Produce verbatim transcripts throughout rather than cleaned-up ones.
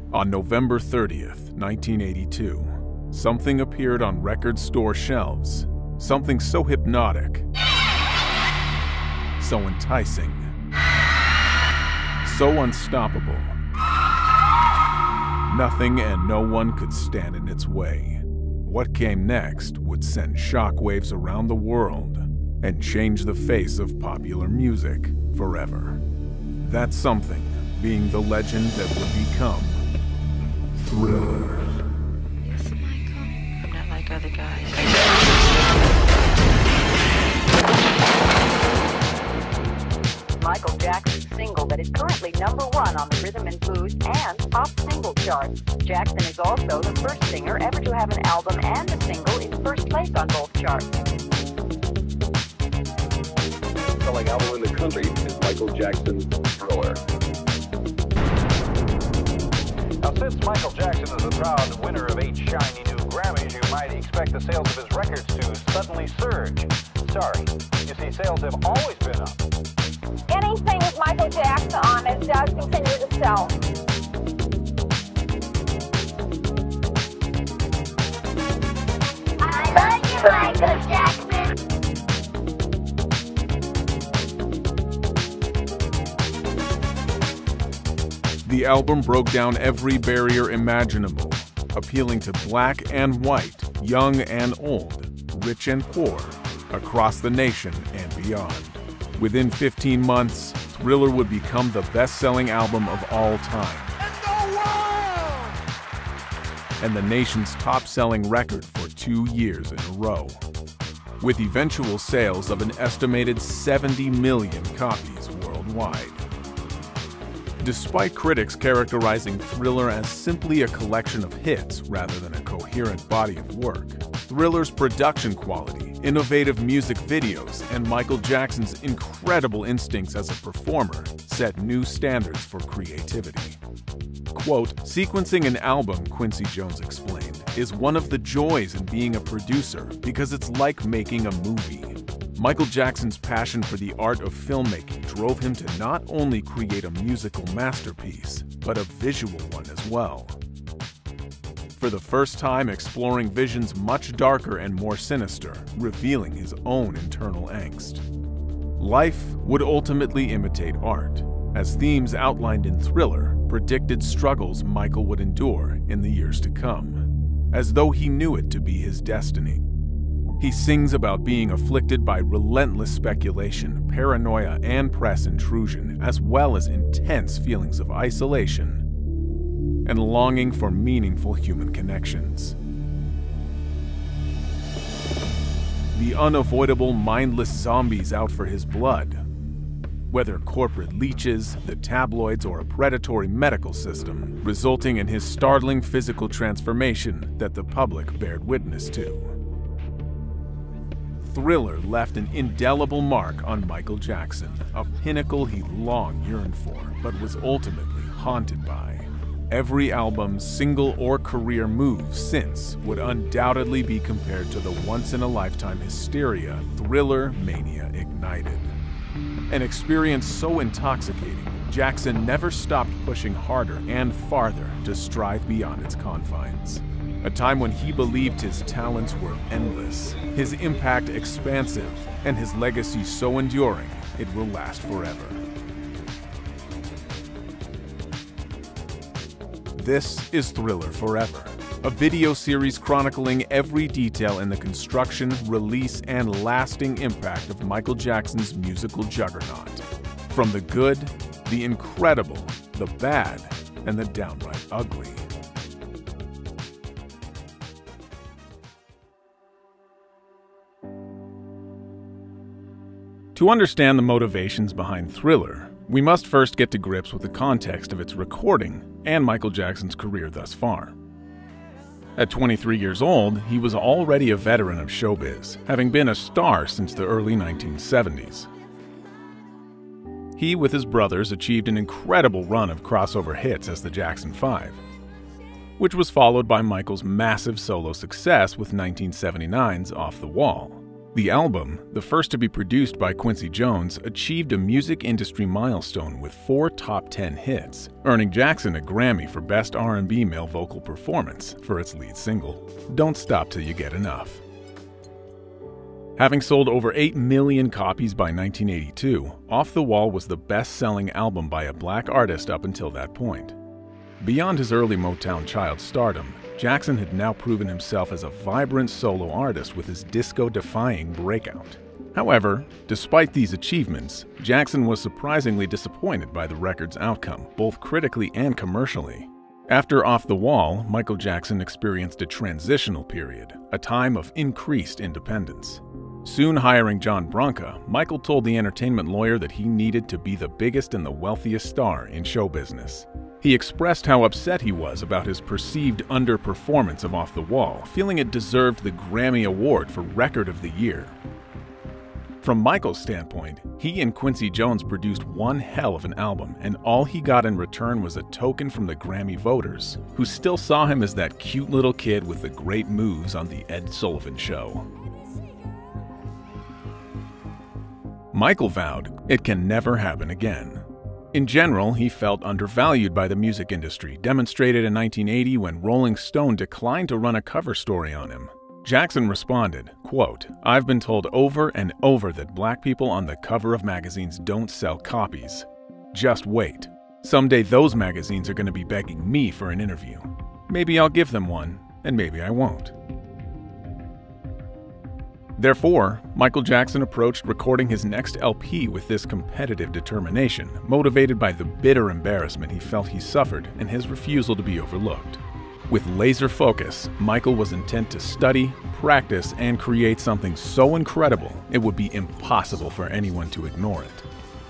On November thirtieth, nineteen eighty-two, something appeared on record store shelves, something so hypnotic, so enticing, so unstoppable. Nothing and no one could stand in its way. What came next would send shockwaves around the world and change the face of popular music forever. That something being the legend that would become Thriller. Yes, Michael. I'm not like other guys. Michael Jackson's single that is currently number one on the Rhythm and Blues and Pop Single charts. Jackson is also the first singer ever to have an album and a single in first place on both charts. Selling album in the country is Michael Jackson's Thriller. Now, since Michael Jackson is the proud winner of eight shiny new Grammys, you might expect the sales of his records to suddenly surge. Sorry, you see, sales have always been up. Anything with Michael Jackson on it does continue to sell. I love you, Michael Jackson. The album broke down every barrier imaginable, appealing to black and white, young and old, rich and poor, across the nation and beyond. Within fifteen months, Thriller would become the best-selling album of all time, and the nation's top-selling record for two years in a row, with eventual sales of an estimated seventy million copies worldwide. Despite critics characterizing Thriller as simply a collection of hits rather than a coherent body of work, Thriller's production quality, innovative music videos, and Michael Jackson's incredible instincts as a performer set new standards for creativity. Quote, "Sequencing an album," Quincy Jones explained, "is one of the joys in being a producer because it's like making a movie." Michael Jackson's passion for the art of filmmaking drove him to not only create a musical masterpiece, but a visual one as well. For the first time exploring visions much darker and more sinister, revealing his own internal angst. Life would ultimately imitate art, as themes outlined in Thriller predicted struggles Michael would endure in the years to come, as though he knew it to be his destiny. He sings about being afflicted by relentless speculation, paranoia, and press intrusion, as well as intense feelings of isolation and longing for meaningful human connections. The unavoidable mindless zombies out for his blood, whether corporate leeches, the tabloids, or a predatory medical system, resulting in his startling physical transformation that the public bared witness to. Thriller left an indelible mark on Michael Jackson, a pinnacle he long yearned for, but was ultimately haunted by. Every album, single, or career move since would undoubtedly be compared to the once-in-a-lifetime hysteria Thriller mania ignited. An experience so intoxicating, Jackson never stopped pushing harder and farther to strive beyond its confines. A time when he believed his talents were endless, his impact expansive, and his legacy so enduring it will last forever. This is Thriller Forever, a video series chronicling every detail in the construction, release, and lasting impact of Michael Jackson's musical juggernaut. From the good, the incredible, the bad, and the downright ugly. To understand the motivations behind Thriller, we must first get to grips with the context of its recording and Michael Jackson's career thus far. At twenty-three years old, he was already a veteran of showbiz, having been a star since the early nineteen seventies. He, with his brothers, achieved an incredible run of crossover hits as the Jackson Five, which was followed by Michael's massive solo success with nineteen seventy-nine's Off the Wall. The album, the first to be produced by Quincy Jones, achieved a music industry milestone with four top ten hits, earning Jackson a Grammy for Best R and B Male Vocal Performance for its lead single, Don't Stop Till You Get Enough. Having sold over eight million copies by nineteen eighty-two, Off the Wall was the best-selling album by a black artist up until that point. Beyond his early Motown child stardom, Jackson had now proven himself as a vibrant solo artist with his disco-defying breakout. However, despite these achievements, Jackson was surprisingly disappointed by the record's outcome, both critically and commercially. After Off the Wall, Michael Jackson experienced a transitional period, a time of increased independence. Soon hiring John Branca, Michael told the entertainment lawyer that he needed to be the biggest and the wealthiest star in show business. He expressed how upset he was about his perceived underperformance of Off the Wall, feeling it deserved the Grammy Award for Record of the Year. From Michael's standpoint, he and Quincy Jones produced one hell of an album, and all he got in return was a token from the Grammy voters, who still saw him as that cute little kid with the great moves on The Ed Sullivan Show. Michael vowed it can never happen again. In general, he felt undervalued by the music industry, demonstrated in nineteen eighty when Rolling Stone declined to run a cover story on him. Jackson responded, quote, "I've been told over and over that black people on the cover of magazines don't sell copies. Just wait. Someday those magazines are going to be begging me for an interview. Maybe I'll give them one, and maybe I won't." Therefore, Michael Jackson approached recording his next L P with this competitive determination, motivated by the bitter embarrassment he felt he suffered and his refusal to be overlooked. With laser focus, Michael was intent to study, practice, and create something so incredible it would be impossible for anyone to ignore it.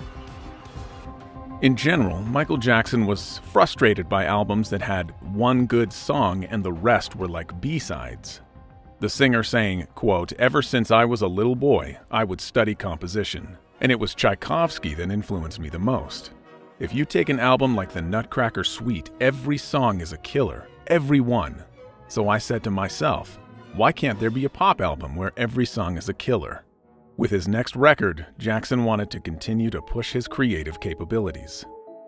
In general, Michael Jackson was frustrated by albums that had one good song and the rest were like B-sides. The singer saying, quote, "Ever since I was a little boy, I would study composition, and it was Tchaikovsky that influenced me the most. If you take an album like the Nutcracker Suite, every song is a killer, every one. So I said to myself, why can't there be a pop album where every song is a killer?" With his next record, Jackson wanted to continue to push his creative capabilities.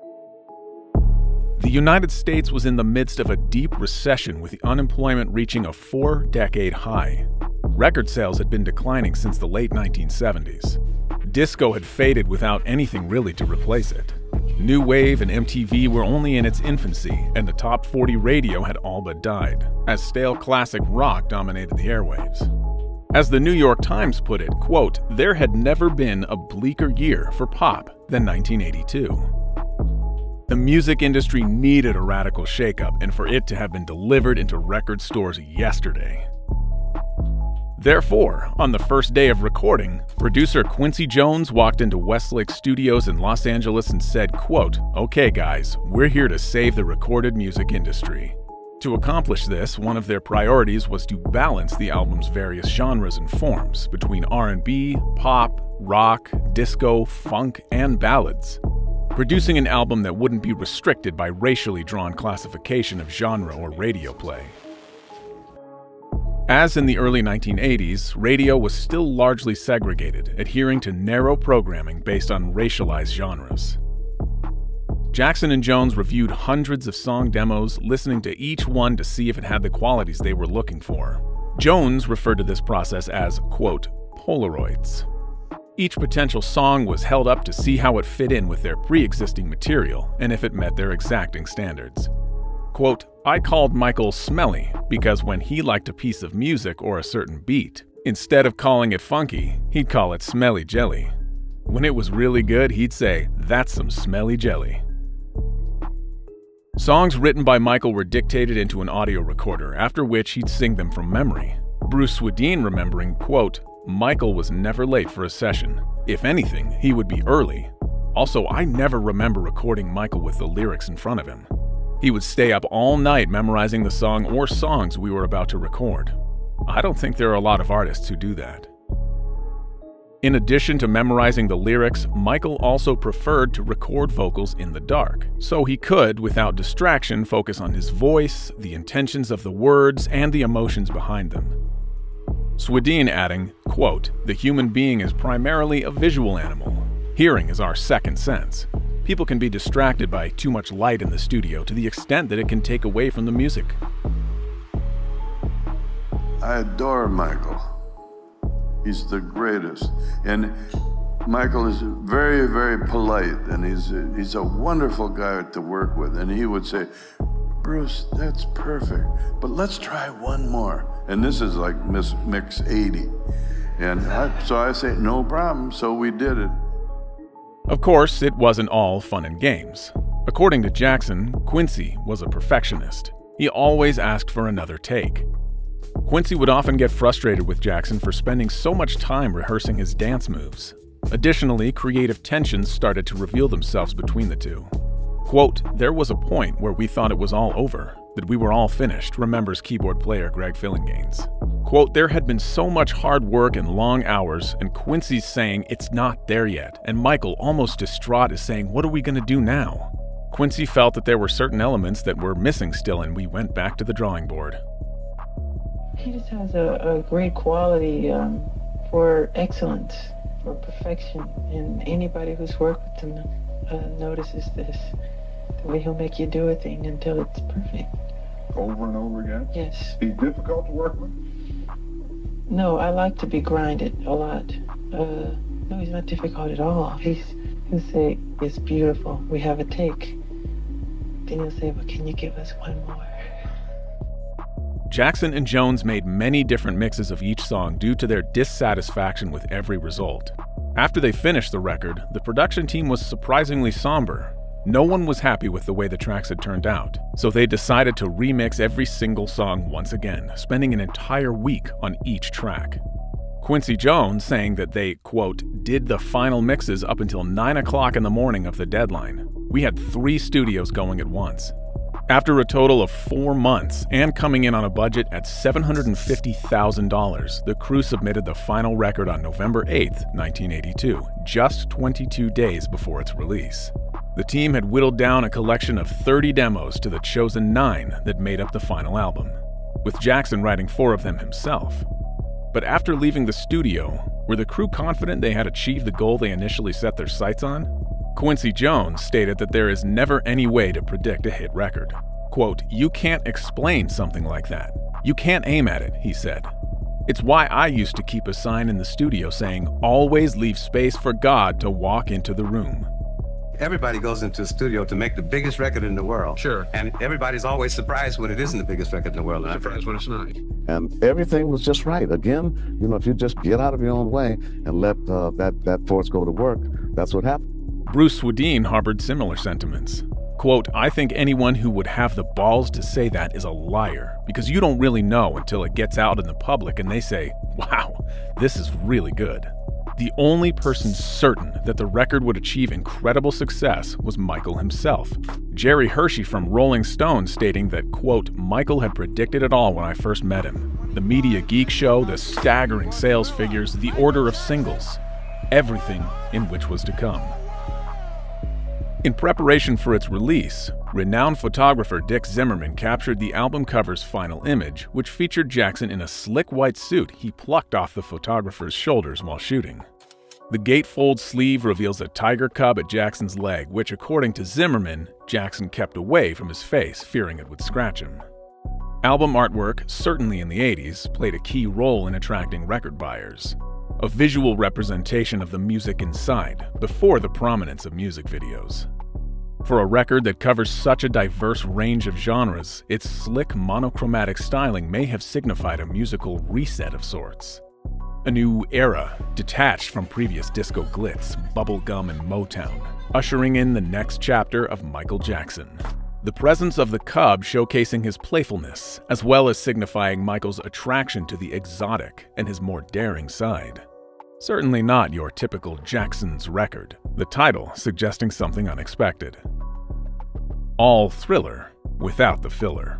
The United States was in the midst of a deep recession with the unemployment reaching a four-decade high. Record sales had been declining since the late nineteen seventies. Disco had faded without anything really to replace it. New Wave and M T V were only in its infancy, and the top forty radio had all but died, as stale classic rock dominated the airwaves. As the New York Times put it, quote, "There had never been a bleaker year for pop than nineteen eighty-two. The music industry needed a radical shakeup, and for it to have been delivered into record stores yesterday. Therefore, on the first day of recording, producer Quincy Jones walked into Westlake Studios in Los Angeles and said, quote, "Okay guys, we're here to save the recorded music industry." To accomplish this, one of their priorities was to balance the album's various genres and forms between R and B, pop, rock, disco, funk, and ballads, producing an album that wouldn't be restricted by racially drawn classification of genre or radio play. As in the early nineteen eighties, radio was still largely segregated, adhering to narrow programming based on racialized genres. Jackson and Jones reviewed hundreds of song demos, listening to each one to see if it had the qualities they were looking for. Jones referred to this process as, quote, "Polaroids." Each potential song was held up to see how it fit in with their pre-existing material and if it met their exacting standards. Quote, "I called Michael Smelly because when he liked a piece of music or a certain beat, instead of calling it funky, he'd call it smelly jelly. When it was really good, he'd say, 'That's some smelly jelly.'" Songs written by Michael were dictated into an audio recorder, after which he'd sing them from memory. Bruce Swedien remembering, quote, "Michael was never late for a session. If anything, he would be early. Also, I never remember recording Michael with the lyrics in front of him. He would stay up all night memorizing the song or songs we were about to record. I don't think there are a lot of artists who do that." In addition to memorizing the lyrics, Michael also preferred to record vocals in the dark, so he could, without distraction, focus on his voice, the intentions of the words, and the emotions behind them. Swedien adding, quote, "The human being is primarily a visual animal. Hearing is our second sense. People can be distracted by too much light in the studio to the extent that it can take away from the music." I adore Michael. He's the greatest. And Michael is very, very polite, and he's a, he's a wonderful guy to work with. And he would say, "Bruce, that's perfect, but let's try one more." And this is like Miss Mix eighty. And I, so I say, "No problem," so we did it. Of course, it wasn't all fun and games. According to Jackson, Quincy was a perfectionist. He always asked for another take. Quincy would often get frustrated with Jackson for spending so much time rehearsing his dance moves. Additionally, creative tensions started to reveal themselves between the two. Quote, "There was a point where we thought it was all over, that we were all finished," remembers keyboard player Greg Phillinganes. Quote, "There had been so much hard work and long hours, and Quincy's saying it's not there yet, and Michael, almost distraught, is saying, what are we going to do now?" Quincy felt that there were certain elements that were missing still, and we went back to the drawing board. He just has a, a great quality um, for excellence, for perfection, and anybody who's worked with him uh, notices this. The way he'll make you do a thing until it's perfect. Over and over again? Yes. He's difficult to work with? No, I like to be grinded a lot. Uh, no, he's not difficult at all. He's, he'll say, "It's beautiful, we have a take." Then he'll say, "Well, can you give us one more?" Jackson and Jones made many different mixes of each song due to their dissatisfaction with every result. After they finished the record, the production team was surprisingly somber. No one was happy with the way the tracks had turned out, so they decided to remix every single song once again, spending an entire week on each track. Quincy Jones saying that they, quote, "did the final mixes up until nine o'clock in the morning of the deadline. We had three studios going at once." After a total of four months and coming in on a budget at seven hundred fifty thousand dollars, the crew submitted the final record on November eighth, nineteen eighty-two, just twenty-two days before its release. The team had whittled down a collection of thirty demos to the chosen nine that made up the final album, with Jackson writing four of them himself. But after leaving the studio, were the crew confident they had achieved the goal they initially set their sights on? Quincy Jones stated that there is never any way to predict a hit record. Quote, "You can't explain something like that. You can't aim at it," he said. "It's why I used to keep a sign in the studio saying, 'Always leave space for God to walk into the room.'" Everybody goes into a studio to make the biggest record in the world. Sure. And everybody's always surprised when it isn't the biggest record in the world. Surprised when it's not. And everything was just right. Again, you know, if you just get out of your own way and let uh, that, that force go to work, that's what happened. Bruce Swedien harbored similar sentiments. Quote, "I think anyone who would have the balls to say that is a liar, because you don't really know until it gets out in the public and they say, wow, this is really good." The only person certain that the record would achieve incredible success was Michael himself. Jerry Hershey from Rolling Stone stating that, quote, "Michael had predicted it all when I first met him. The Media Geek show, the staggering sales figures, the order of singles, everything in which was to come." In preparation for its release, renowned photographer Dick Zimmerman captured the album cover's final image, which featured Jackson in a slick white suit he plucked off the photographer's shoulders while shooting. The gatefold sleeve reveals a tiger cub at Jackson's leg, which, according to Zimmerman, Jackson kept away from his face, fearing it would scratch him. Album artwork, certainly in the eighties, played a key role in attracting record buyers. A visual representation of the music inside, before the prominence of music videos. For a record that covers such a diverse range of genres, its slick monochromatic styling may have signified a musical reset of sorts. A new era, detached from previous disco glitz, bubblegum, and Motown, ushering in the next chapter of Michael Jackson. The presence of the cub showcasing his playfulness, as well as signifying Michael's attraction to the exotic and his more daring side. Certainly not your typical Jackson's record, the title suggesting something unexpected. All thriller without the filler.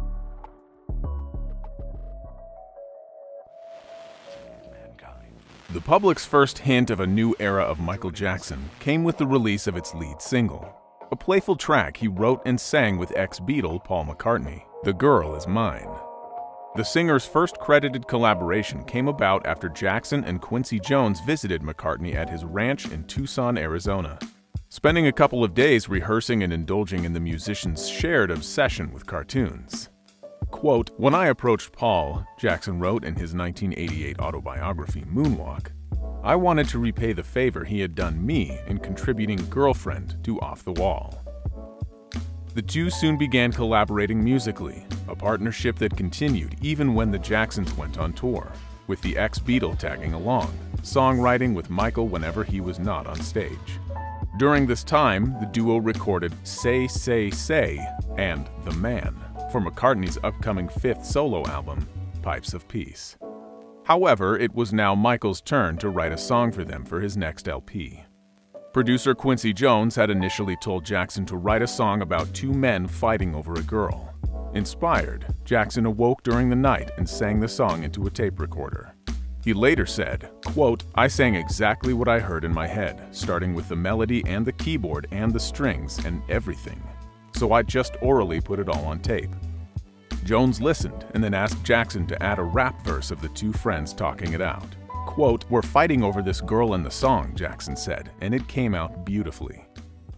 The public's first hint of a new era of Michael Jackson came with the release of its lead single, a playful track he wrote and sang with ex-Beatle Paul McCartney, "The Girl Is Mine." The singer's first credited collaboration came about after Jackson and Quincy Jones visited McCartney at his ranch in Tucson, Arizona, spending a couple of days rehearsing and indulging in the musician's shared obsession with cartoons. Quote, "When I approached Paul," Jackson wrote in his nineteen eighty-eight autobiography, Moonwalk, "I wanted to repay the favor he had done me in contributing Girlfriend to Off the Wall." The two soon began collaborating musically, a partnership that continued even when the Jacksons went on tour, with the ex-Beatle tagging along, songwriting with Michael whenever he was not on stage. During this time, the duo recorded Say, Say, Say and The Man for McCartney's upcoming fifth solo album, Pipes of Peace. However, it was now Michael's turn to write a song for them for his next L P. Producer Quincy Jones had initially told Jackson to write a song about two men fighting over a girl. Inspired, Jackson awoke during the night and sang the song into a tape recorder. He later said, quote, "I sang exactly what I heard in my head, starting with the melody and the keyboard and the strings and everything. So I just orally put it all on tape." Jones listened and then asked Jackson to add a rap verse of the two friends talking it out. Quote, "We're fighting over this girl in the song," Jackson said, and it came out beautifully.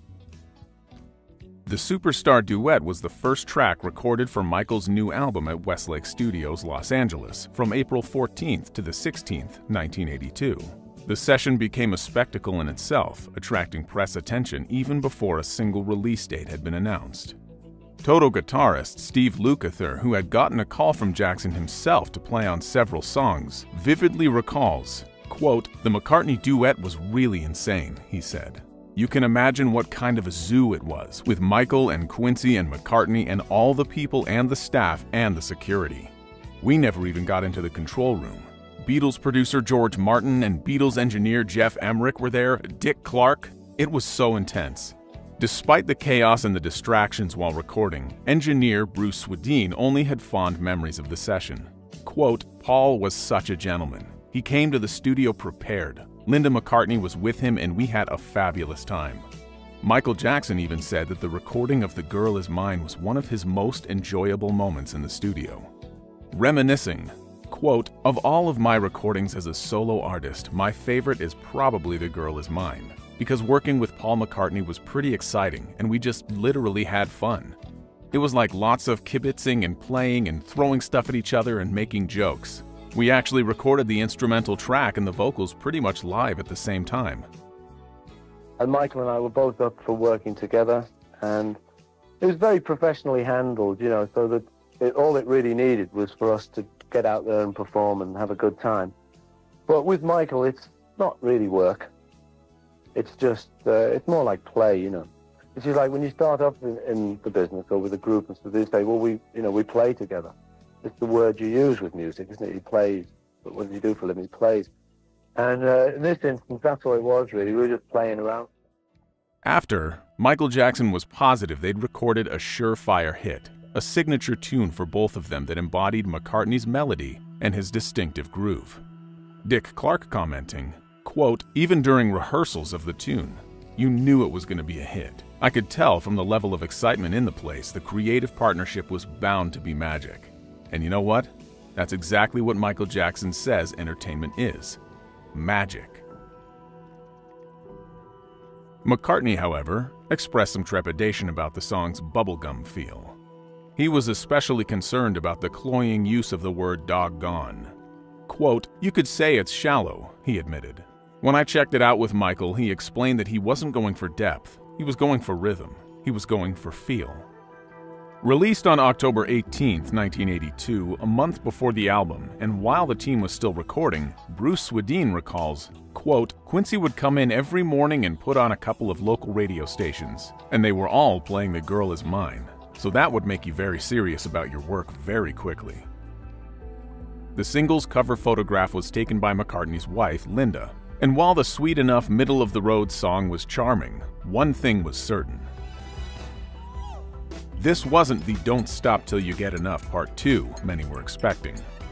The Superstar Duet was the first track recorded for Michael's new album at Westlake Studios, Los Angeles, from April fourteenth to the sixteenth, nineteen eighty-two. The session became a spectacle in itself, attracting press attention even before a single release date had been announced. Toto guitarist Steve Lukather, who had gotten a call from Jackson himself to play on several songs, vividly recalls, quote, "The McCartney duet was really insane," he said. "You can imagine what kind of a zoo it was, with Michael and Quincy and McCartney and all the people and the staff and the security. We never even got into the control room. Beatles producer George Martin and Beatles engineer Jeff Emmerich were there, Dick Clark. It was so intense." Despite the chaos and the distractions while recording, engineer Bruce Swedien only had fond memories of the session. Quote, "Paul was such a gentleman. He came to the studio prepared. Linda McCartney was with him and we had a fabulous time." Michael Jackson even said that the recording of The Girl Is Mine was one of his most enjoyable moments in the studio. Reminiscing, quote, "Of all of my recordings as a solo artist, my favorite is probably The Girl Is Mine, because working with Paul McCartney was pretty exciting and we just literally had fun. It was like lots of kibitzing and playing and throwing stuff at each other and making jokes. We actually recorded the instrumental track and the vocals pretty much live at the same time." And Michael and I were both up for working together, and it was very professionally handled, you know, so that it, all it really needed was for us to get out there and perform and have a good time. But with Michael, it's not really work. It's just, uh, it's more like play, you know. It's just like when you start off in, in the business or with a group and so they say, well, we, you know, we play together. It's the word you use with music, isn't it? He plays. But what does he do for a living? He plays. And uh, in this instance, that's all it was, really. We were just playing around. After, Michael Jackson was positive they'd recorded a surefire hit, a signature tune for both of them that embodied McCartney's melody and his distinctive groove. Dick Clark commenting, quote, "Even during rehearsals of the tune, you knew it was going to be a hit. I could tell from the level of excitement in the place the creative partnership was bound to be magic. And you know what? That's exactly what Michael Jackson says entertainment is. Magic." McCartney, however, expressed some trepidation about the song's bubblegum feel. He was especially concerned about the cloying use of the word doggone. Quote, "You could say it's shallow," he admitted. "When I checked it out with Michael, he explained that he wasn't going for depth, he was going for rhythm, he was going for feel." Released on October eighteenth, nineteen eighty-two, a month before the album, and while the team was still recording, Bruce Swedien recalls, quote, "Quincy would come in every morning and put on a couple of local radio stations, and they were all playing The Girl Is Mine, so that would make you very serious about your work very quickly." The single's cover photograph was taken by McCartney's wife, Linda, and while the sweet enough middle-of-the-road song was charming, one thing was certain. This wasn't the Don't Stop Till You Get Enough Part two many were expecting.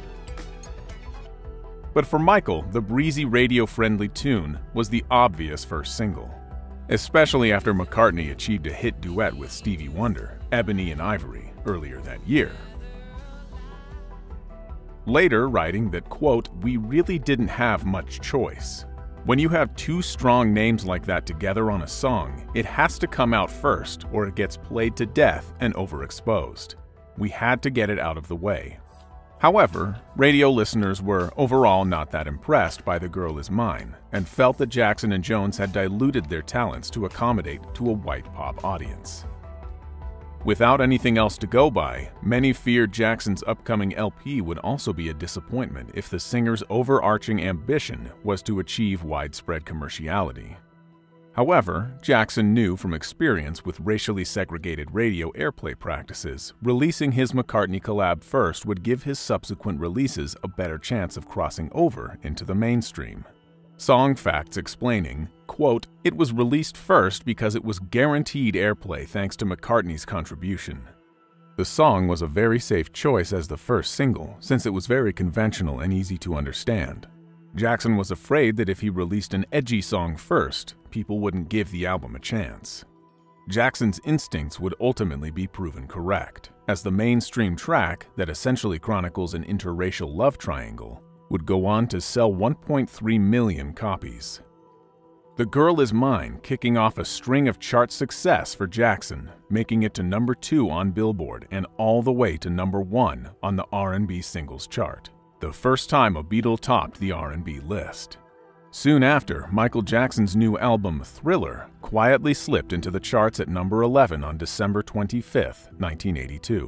But for Michael, the breezy radio-friendly tune was the obvious first single, especially after McCartney achieved a hit duet with Stevie Wonder, Ebony and Ivory, earlier that year. later writing that, quote, "We really didn't have much choice. When you have two strong names like that together on a song, it has to come out first or it gets played to death and overexposed. We had to get it out of the way." However, radio listeners were overall not that impressed by The Girl Is Mine and felt that Jackson and Jones had diluted their talents to accommodate to a white pop audience. Without anything else to go by, many feared Jackson's upcoming L P would also be a disappointment if the singer's overarching ambition was to achieve widespread commerciality. However, Jackson knew from experience with racially segregated radio airplay practices, releasing his McCartney collab first would give his subsequent releases a better chance of crossing over into the mainstream. Song Facts explaining, quote, "It was released first because it was guaranteed airplay thanks to McCartney's contribution. The song was a very safe choice as the first single since it was very conventional and easy to understand. Jackson was afraid that if he released an edgy song first, people wouldn't give the album a chance. Jackson's instincts would ultimately be proven correct, as the mainstream track that essentially chronicles an interracial love triangle would go on to sell one point three million copies. The Girl Is Mine kicking off a string of chart success for Jackson, making it to number two on Billboard and all the way to number one on the R and B singles chart, the first time a Beatle topped the R and B list. Soon after, Michael Jackson's new album Thriller quietly slipped into the charts at number eleven on December twenty-fifth, nineteen eighty-two.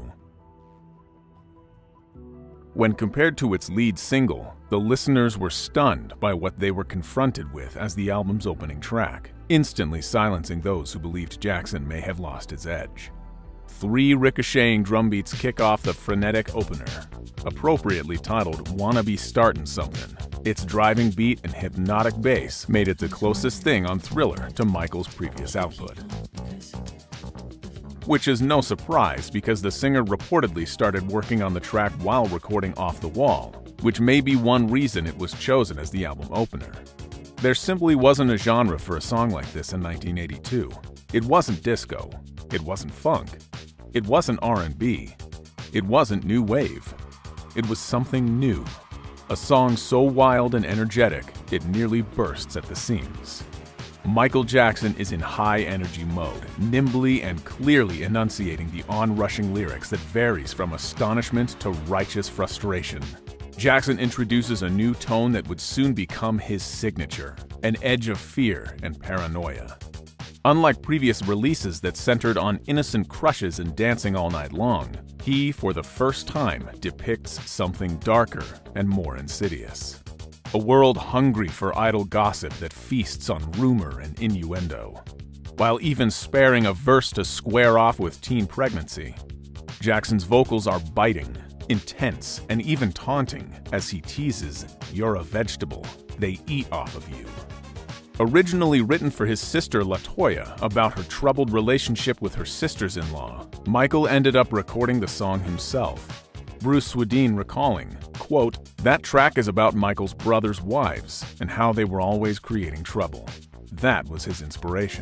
When compared to its lead single, the listeners were stunned by what they were confronted with as the album's opening track, instantly silencing those who believed Jackson may have lost his edge. Three ricocheting drum beats kick off the frenetic opener, appropriately titled "Wanna Be Startin' Something." Its driving beat and hypnotic bass made it the closest thing on Thriller to Michael's previous output. Which is no surprise because the singer reportedly started working on the track while recording Off the Wall, which may be one reason it was chosen as the album opener. There simply wasn't a genre for a song like this in nineteen eighty-two. It wasn't disco. It wasn't funk. It wasn't R and B. It wasn't new wave. It was something new. A song so wild and energetic, it nearly bursts at the seams. Michael Jackson is in high-energy mode, nimbly and clearly enunciating the onrushing lyrics that varies from astonishment to righteous frustration. Jackson introduces a new tone that would soon become his signature, an edge of fear and paranoia. Unlike previous releases that centered on innocent crushes and dancing all night long, he, for the first time, depicts something darker and more insidious. A world hungry for idle gossip that feasts on rumor and innuendo. While even sparing a verse to square off with teen pregnancy, Jackson's vocals are biting, intense, and even taunting as he teases, "You're a vegetable, they eat off of you." Originally written for his sister LaToya about her troubled relationship with her sisters-in-law, Michael ended up recording the song himself. Bruce Swedien recalling, quote, "That track is about Michael's brother's wives and how they were always creating trouble. That was his inspiration."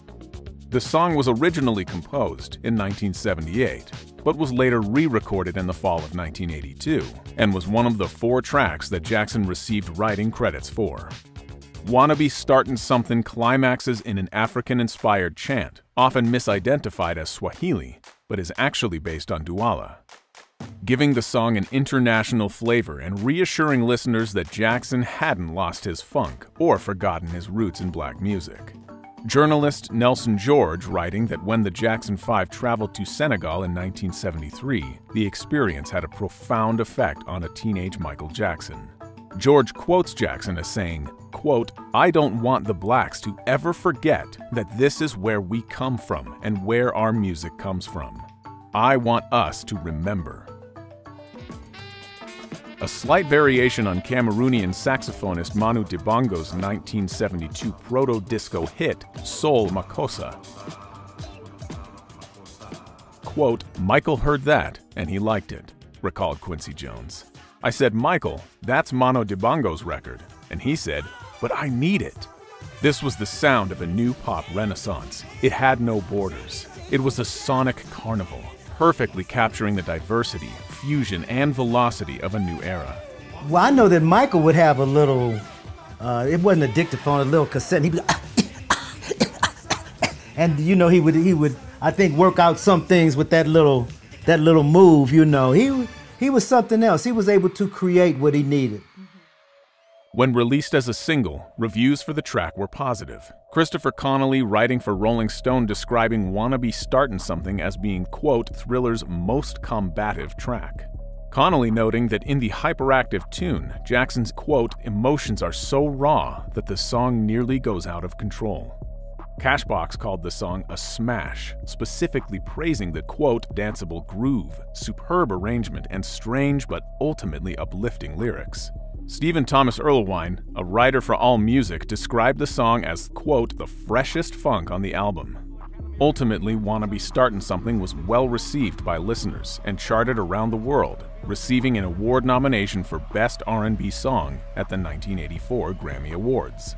The song was originally composed in nineteen seventy-eight, but was later re-recorded in the fall of nineteen eighty-two, and was one of the four tracks that Jackson received writing credits for. "Wanna Be Startin' Something" climaxes in an African-inspired chant, often misidentified as Swahili, but is actually based on Douala, giving the song an international flavor and reassuring listeners that Jackson hadn't lost his funk or forgotten his roots in black music. Journalist Nelson George writing that when the Jackson Five traveled to Senegal in nineteen seventy-three, the experience had a profound effect on a teenage Michael Jackson. George quotes Jackson as saying, quote, "I don't want the blacks to ever forget that this is where we come from and where our music comes from. I want us to remember." A slight variation on Cameroonian saxophonist Manu Dibango's nineteen seventy-two proto-disco hit, Soul Makossa. Quote, "Michael heard that, and he liked it," recalled Quincy Jones. "I said, 'Michael, that's Manu Dibango's record,' and he said, 'But I need it.' This was the sound of a new pop renaissance. It had no borders. It was a sonic carnival, perfectly capturing the diversity, fusion and velocity of a new era. Well, I know that Michael would have a little, uh, it wasn't a dictaphone, a little cassette. He would, and you know, he would, he would, I think, work out some things with that little, that little move. You know, he, he was something else. He was able to create what he needed. When released as a single, reviews for the track were positive. Christopher Connelly, writing for Rolling Stone, describing Wanna Be Startin' Something as being, quote, Thriller's most combative track. Connelly noting that in the hyperactive tune, Jackson's, quote, emotions are so raw that the song nearly goes out of control. Cashbox called the song a smash, specifically praising the, quote, danceable groove, superb arrangement, and strange but ultimately uplifting lyrics. Stephen Thomas Erlewine, a writer for AllMusic, described the song as, quote, the freshest funk on the album. Ultimately, Wanna Be Startin' Something was well received by listeners and charted around the world, receiving an award nomination for Best R and B Song at the nineteen eighty-four Grammy Awards.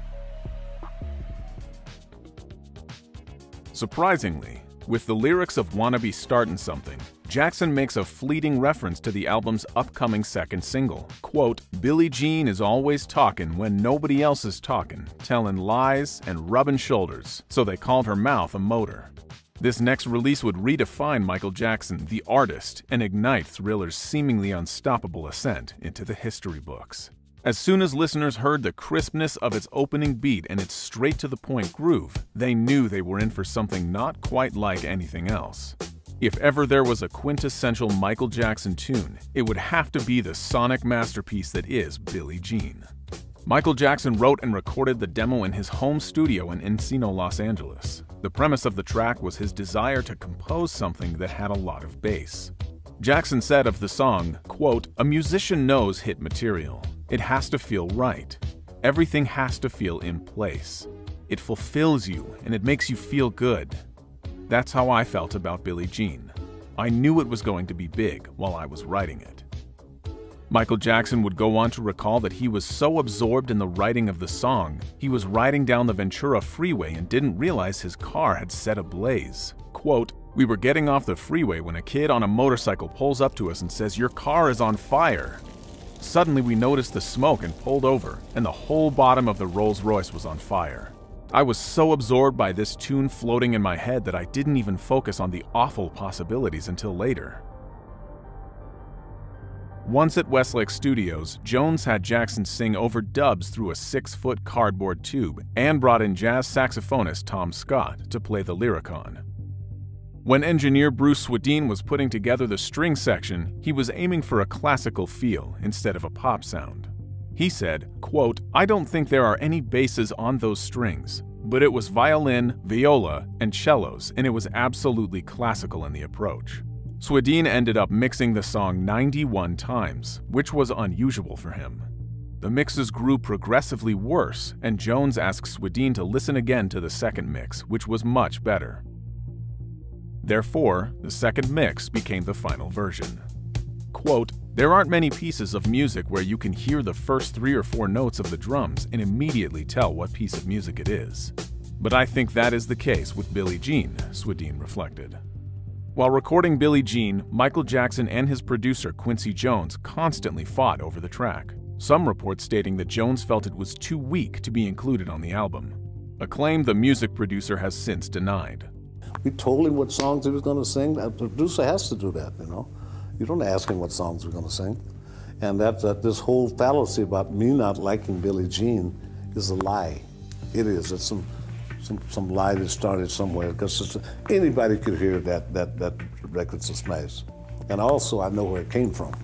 Surprisingly, with the lyrics of Wanna Be Startin' Something, Jackson makes a fleeting reference to the album's upcoming second single, quote, Billie Jean is always talkin' when nobody else is talkin', tellin' lies and rubbin' shoulders, so they called her mouth a motor. This next release would redefine Michael Jackson, the artist, and ignite Thriller's seemingly unstoppable ascent into the history books. As soon as listeners heard the crispness of its opening beat and its straight-to-the-point groove, they knew they were in for something not quite like anything else. If ever there was a quintessential Michael Jackson tune, it would have to be the sonic masterpiece that is Billie Jean. Michael Jackson wrote and recorded the demo in his home studio in Encino, Los Angeles. The premise of the track was his desire to compose something that had a lot of bass. Jackson said of the song, quote, a musician knows hit material. It has to feel right. Everything has to feel in place. It fulfills you and it makes you feel good. That's how I felt about Billie Jean. I knew it was going to be big while I was writing it. Michael Jackson would go on to recall that he was so absorbed in the writing of the song, he was riding down the Ventura freeway and didn't realize his car had set ablaze. Quote, we were getting off the freeway when a kid on a motorcycle pulls up to us and says, your car is on fire. Suddenly we noticed the smoke and pulled over, and the whole bottom of the Rolls-Royce was on fire. I was so absorbed by this tune floating in my head that I didn't even focus on the awful possibilities until later. Once at Westlake Studios, Jones had Jackson sing over dubs through a six-foot cardboard tube and brought in jazz saxophonist Tom Scott to play the Lyricon. When engineer Bruce Swedien was putting together the string section, he was aiming for a classical feel instead of a pop sound. He said, quote, I don't think there are any basses on those strings, but it was violin, viola, and cellos, and it was absolutely classical in the approach. Swedien ended up mixing the song ninety-one times, which was unusual for him. The mixes grew progressively worse, and Jones asked Swedien to listen again to the second mix, which was much better. Therefore, the second mix became the final version. Quote, there aren't many pieces of music where you can hear the first three or four notes of the drums and immediately tell what piece of music it is. But I think that is the case with Billie Jean, Swedien reflected. While recording Billie Jean, Michael Jackson and his producer Quincy Jones constantly fought over the track. Some reports stating that Jones felt it was too weak to be included on the album, a claim the music producer has since denied. We told him what songs he was going to sing. The producer has to do that, you know. You don't ask him what songs we're going to sing. And that, that this whole fallacy about me not liking Billie Jean is a lie. It is. It's some some, some lie that started somewhere, because anybody could hear that, that, that record's a smash. And also, I know where it came from.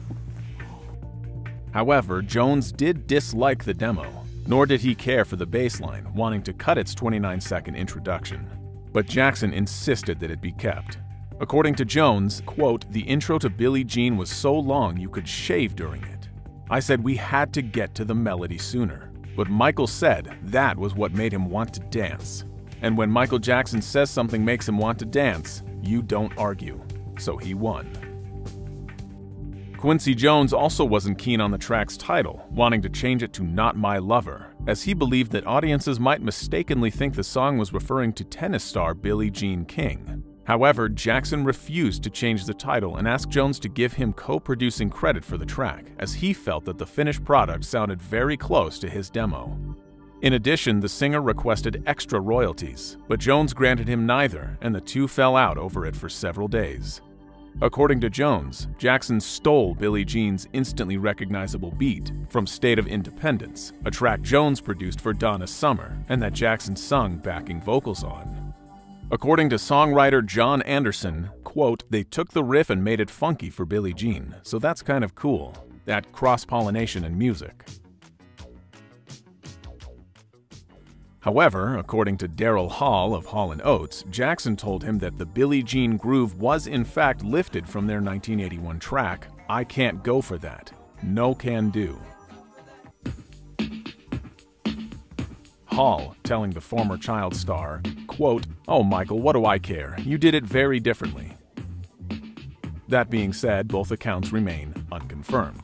However, Jones did dislike the demo, nor did he care for the bass line, wanting to cut its twenty-nine second introduction. But Jackson insisted that it be kept. According to Jones, quote, the intro to Billie Jean was so long you could shave during it. I said we had to get to the melody sooner. But Michael said that was what made him want to dance. And when Michael Jackson says something makes him want to dance, you don't argue. So he won. Quincy Jones also wasn't keen on the track's title, wanting to change it to Not My Lover, as he believed that audiences might mistakenly think the song was referring to tennis star Billie Jean King. However, Jackson refused to change the title and asked Jones to give him co-producing credit for the track, as he felt that the finished product sounded very close to his demo. In addition, the singer requested extra royalties, but Jones granted him neither, and the two fell out over it for several days. According to Jones, Jackson stole Billie Jean's instantly recognizable beat from State of Independence, a track Jones produced for Donna Summer and that Jackson sung backing vocals on. According to songwriter John Anderson, quote, "They took the riff and made it funky for Billie Jean, so that's kind of cool, that cross-pollination in music." However, according to Daryl Hall of Hall and Oates, Jackson told him that the Billie Jean groove was in fact lifted from their nineteen eighty-one track, "I Can't Go For That, No Can Do." Hall telling the former Child star, quote, "Oh Michael, what do I care? You did it very differently." That being said, both accounts remain unconfirmed.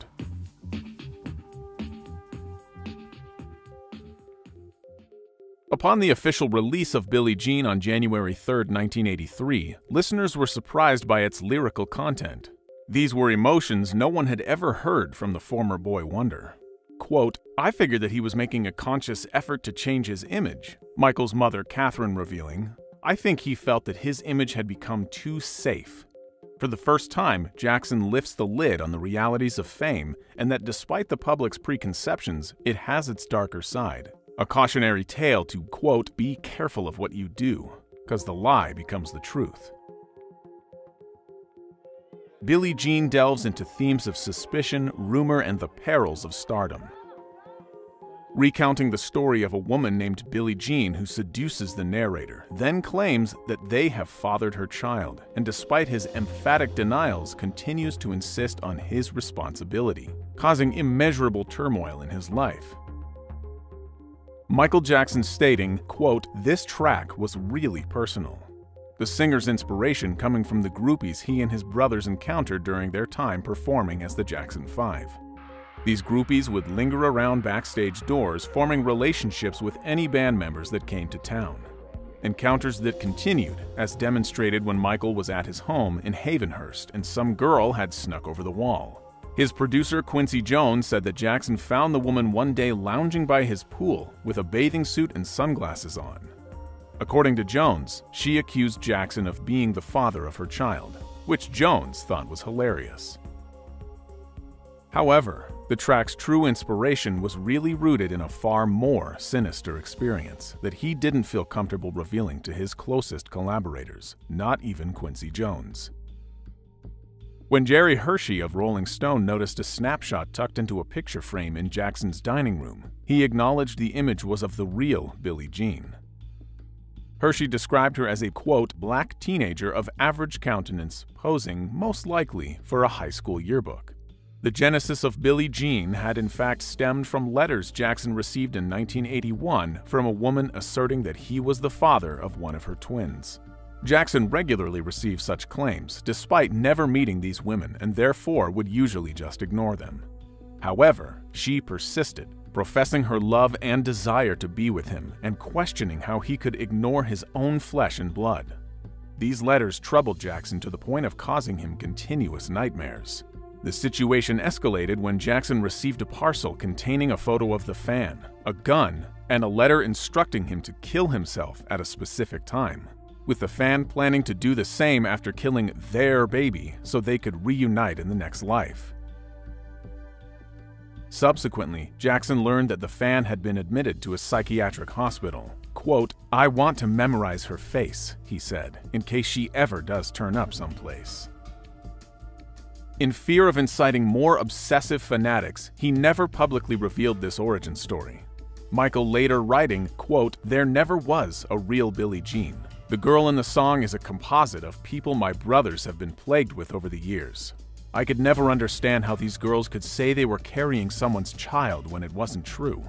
Upon the official release of Billie Jean on January third, nineteen eighty-three, listeners were surprised by its lyrical content. These were emotions no one had ever heard from the former boy wonder. Quote, "I figured that he was making a conscious effort to change his image," Michael's mother Catherine revealing. "I think he felt that his image had become too safe." For the first time, Jackson lifts the lid on the realities of fame, and that despite the public's preconceptions, it has its darker side. A cautionary tale to, quote, "Be careful of what you do, because the lie becomes the truth." Billie Jean delves into themes of suspicion, rumor, and the perils of stardom. Recounting the story of a woman named Billie Jean who seduces the narrator, then claims that they have fathered her child, and despite his emphatic denials, continues to insist on his responsibility, causing immeasurable turmoil in his life. Michael Jackson stating, quote, "This track was really personal." The singer's inspiration coming from the groupies he and his brothers encountered during their time performing as the Jackson Five. These groupies would linger around backstage doors, forming relationships with any band members that came to town. Encounters that continued, as demonstrated when Michael was at his home in Havenhurst and some girl had snuck over the wall. His producer Quincy Jones said that Jackson found the woman one day lounging by his pool with a bathing suit and sunglasses on. According to Jones, she accused Jackson of being the father of her child, which Jones thought was hilarious. However, the track's true inspiration was really rooted in a far more sinister experience that he didn't feel comfortable revealing to his closest collaborators, not even Quincy Jones. When Jerry Hershey of Rolling Stone noticed a snapshot tucked into a picture frame in Jackson's dining room, he acknowledged the image was of the real Billie Jean. Hershey described her as a, quote, "black teenager of average countenance, posing, most likely, for a high school yearbook." The genesis of Billie Jean had in fact stemmed from letters Jackson received in nineteen eighty-one from a woman asserting that he was the father of one of her twins. Jackson regularly received such claims, despite never meeting these women, and therefore would usually just ignore them. However, she persisted, professing her love and desire to be with him, and questioning how he could ignore his own flesh and blood. These letters troubled Jackson to the point of causing him continuous nightmares. The situation escalated when Jackson received a parcel containing a photo of the fan, a gun, and a letter instructing him to kill himself at a specific time, with the fan planning to do the same after killing their baby so they could reunite in the next life. Subsequently, Jackson learned that the fan had been admitted to a psychiatric hospital. Quote, "I want to memorize her face," he said, "in case she ever does turn up someplace." In fear of inciting more obsessive fanatics, he never publicly revealed this origin story. Michael later writing, quote, "There never was a real Billie Jean. The girl in the song is a composite of people my brothers have been plagued with over the years. I could never understand how these girls could say they were carrying someone's child when it wasn't true."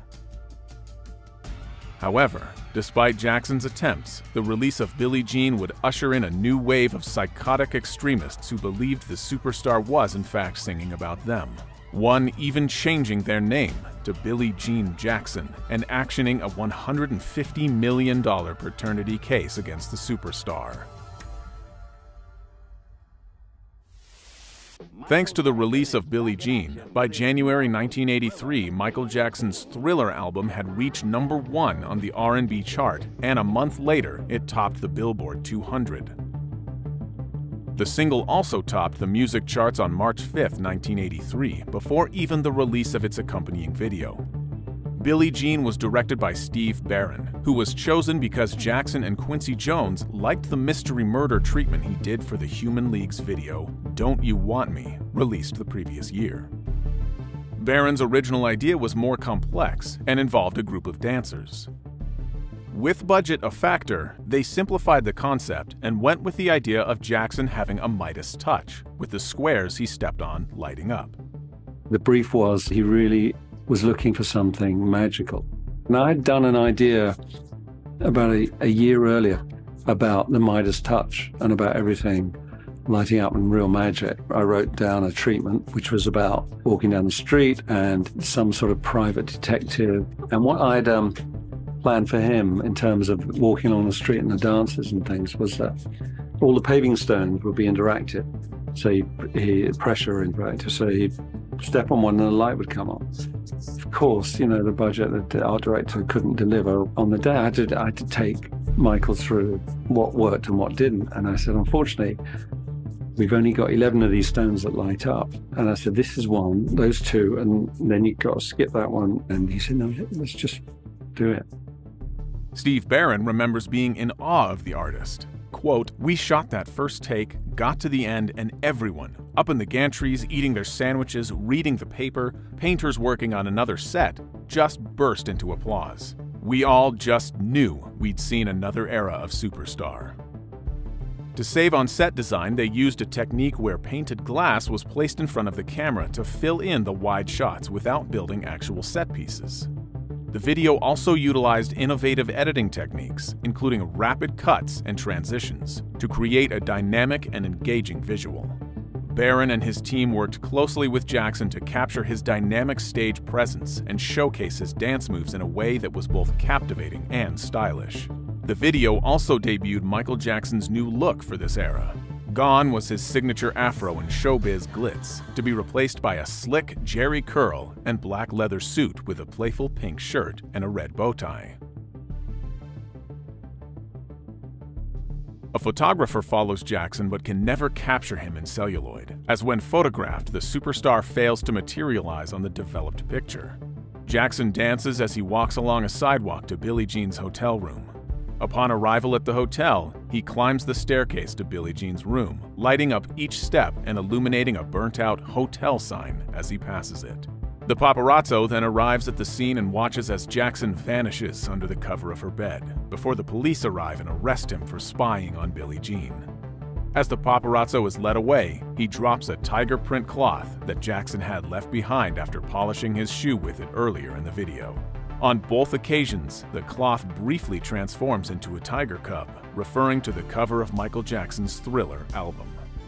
However, despite Jackson's attempts, the release of Billie Jean would usher in a new wave of psychotic extremists who believed the superstar was in fact singing about them. One even changing their name to Billie Jean Jackson and actioning a one hundred fifty million dollars paternity case against the superstar. Thanks to the release of Billie Jean, by January nineteen eighty-three, Michael Jackson's Thriller album had reached number one on the R and B chart, and a month later, it topped the Billboard two hundred. The single also topped the music charts on March fifth, nineteen eighty-three, before even the release of its accompanying video. Billie Jean was directed by Steve Barron, who was chosen because Jackson and Quincy Jones liked the mystery murder treatment he did for the Human League's video, Don't You Want Me, released the previous year. Barron's original idea was more complex and involved a group of dancers. With budget a factor, they simplified the concept and went with the idea of Jackson having a Midas touch, with the squares he stepped on lighting up. The brief was he really was looking for something magical. And I'd done an idea about a, a year earlier about the Midas touch and about everything lighting up in real magic. I wrote down a treatment which was about walking down the street and some sort of private detective. And what I'd um, planned for him in terms of walking along the street and the dances and things was that all the paving stones would be interactive. So he, he pressure interactive. So he'd step on one and the light would come on. Of course, you know, the budget that the art director couldn't deliver on the day. I had to, I had to take Michael through what worked and what didn't. And I said, unfortunately, we've only got eleven of these stones that light up. And I said, this is one, those two, and then you've got to skip that one. And he said, no, let's just do it. Steve Barron remembers being in awe of the artist. Quote, "We shot that first take, got to the end, and everyone, up in the gantries eating their sandwiches, reading the paper, painters working on another set, just burst into applause. We all just knew we'd seen another era of superstar." To save on set design, they used a technique where painted glass was placed in front of the camera to fill in the wide shots without building actual set pieces. The video also utilized innovative editing techniques, including rapid cuts and transitions, to create a dynamic and engaging visual. Barron and his team worked closely with Jackson to capture his dynamic stage presence and showcase his dance moves in a way that was both captivating and stylish. The video also debuted Michael Jackson's new look for this era. Gone was his signature afro and showbiz glitz, to be replaced by a slick Jerry curl and black leather suit with a playful pink shirt and a red bow tie. A photographer follows Jackson but can never capture him in celluloid, as when photographed, the superstar fails to materialize on the developed picture. Jackson dances as he walks along a sidewalk to Billie Jean's hotel room. Upon arrival at the hotel, he climbs the staircase to Billie Jean's room, lighting up each step and illuminating a burnt-out hotel sign as he passes it. The paparazzo then arrives at the scene and watches as Jackson vanishes under the cover of her bed, before the police arrive and arrest him for spying on Billie Jean. As the paparazzo is led away, he drops a tiger print cloth that Jackson had left behind after polishing his shoe with it earlier in the video. On both occasions, the cloth briefly transforms into a tiger cub, referring to the cover of Michael Jackson's Thriller album.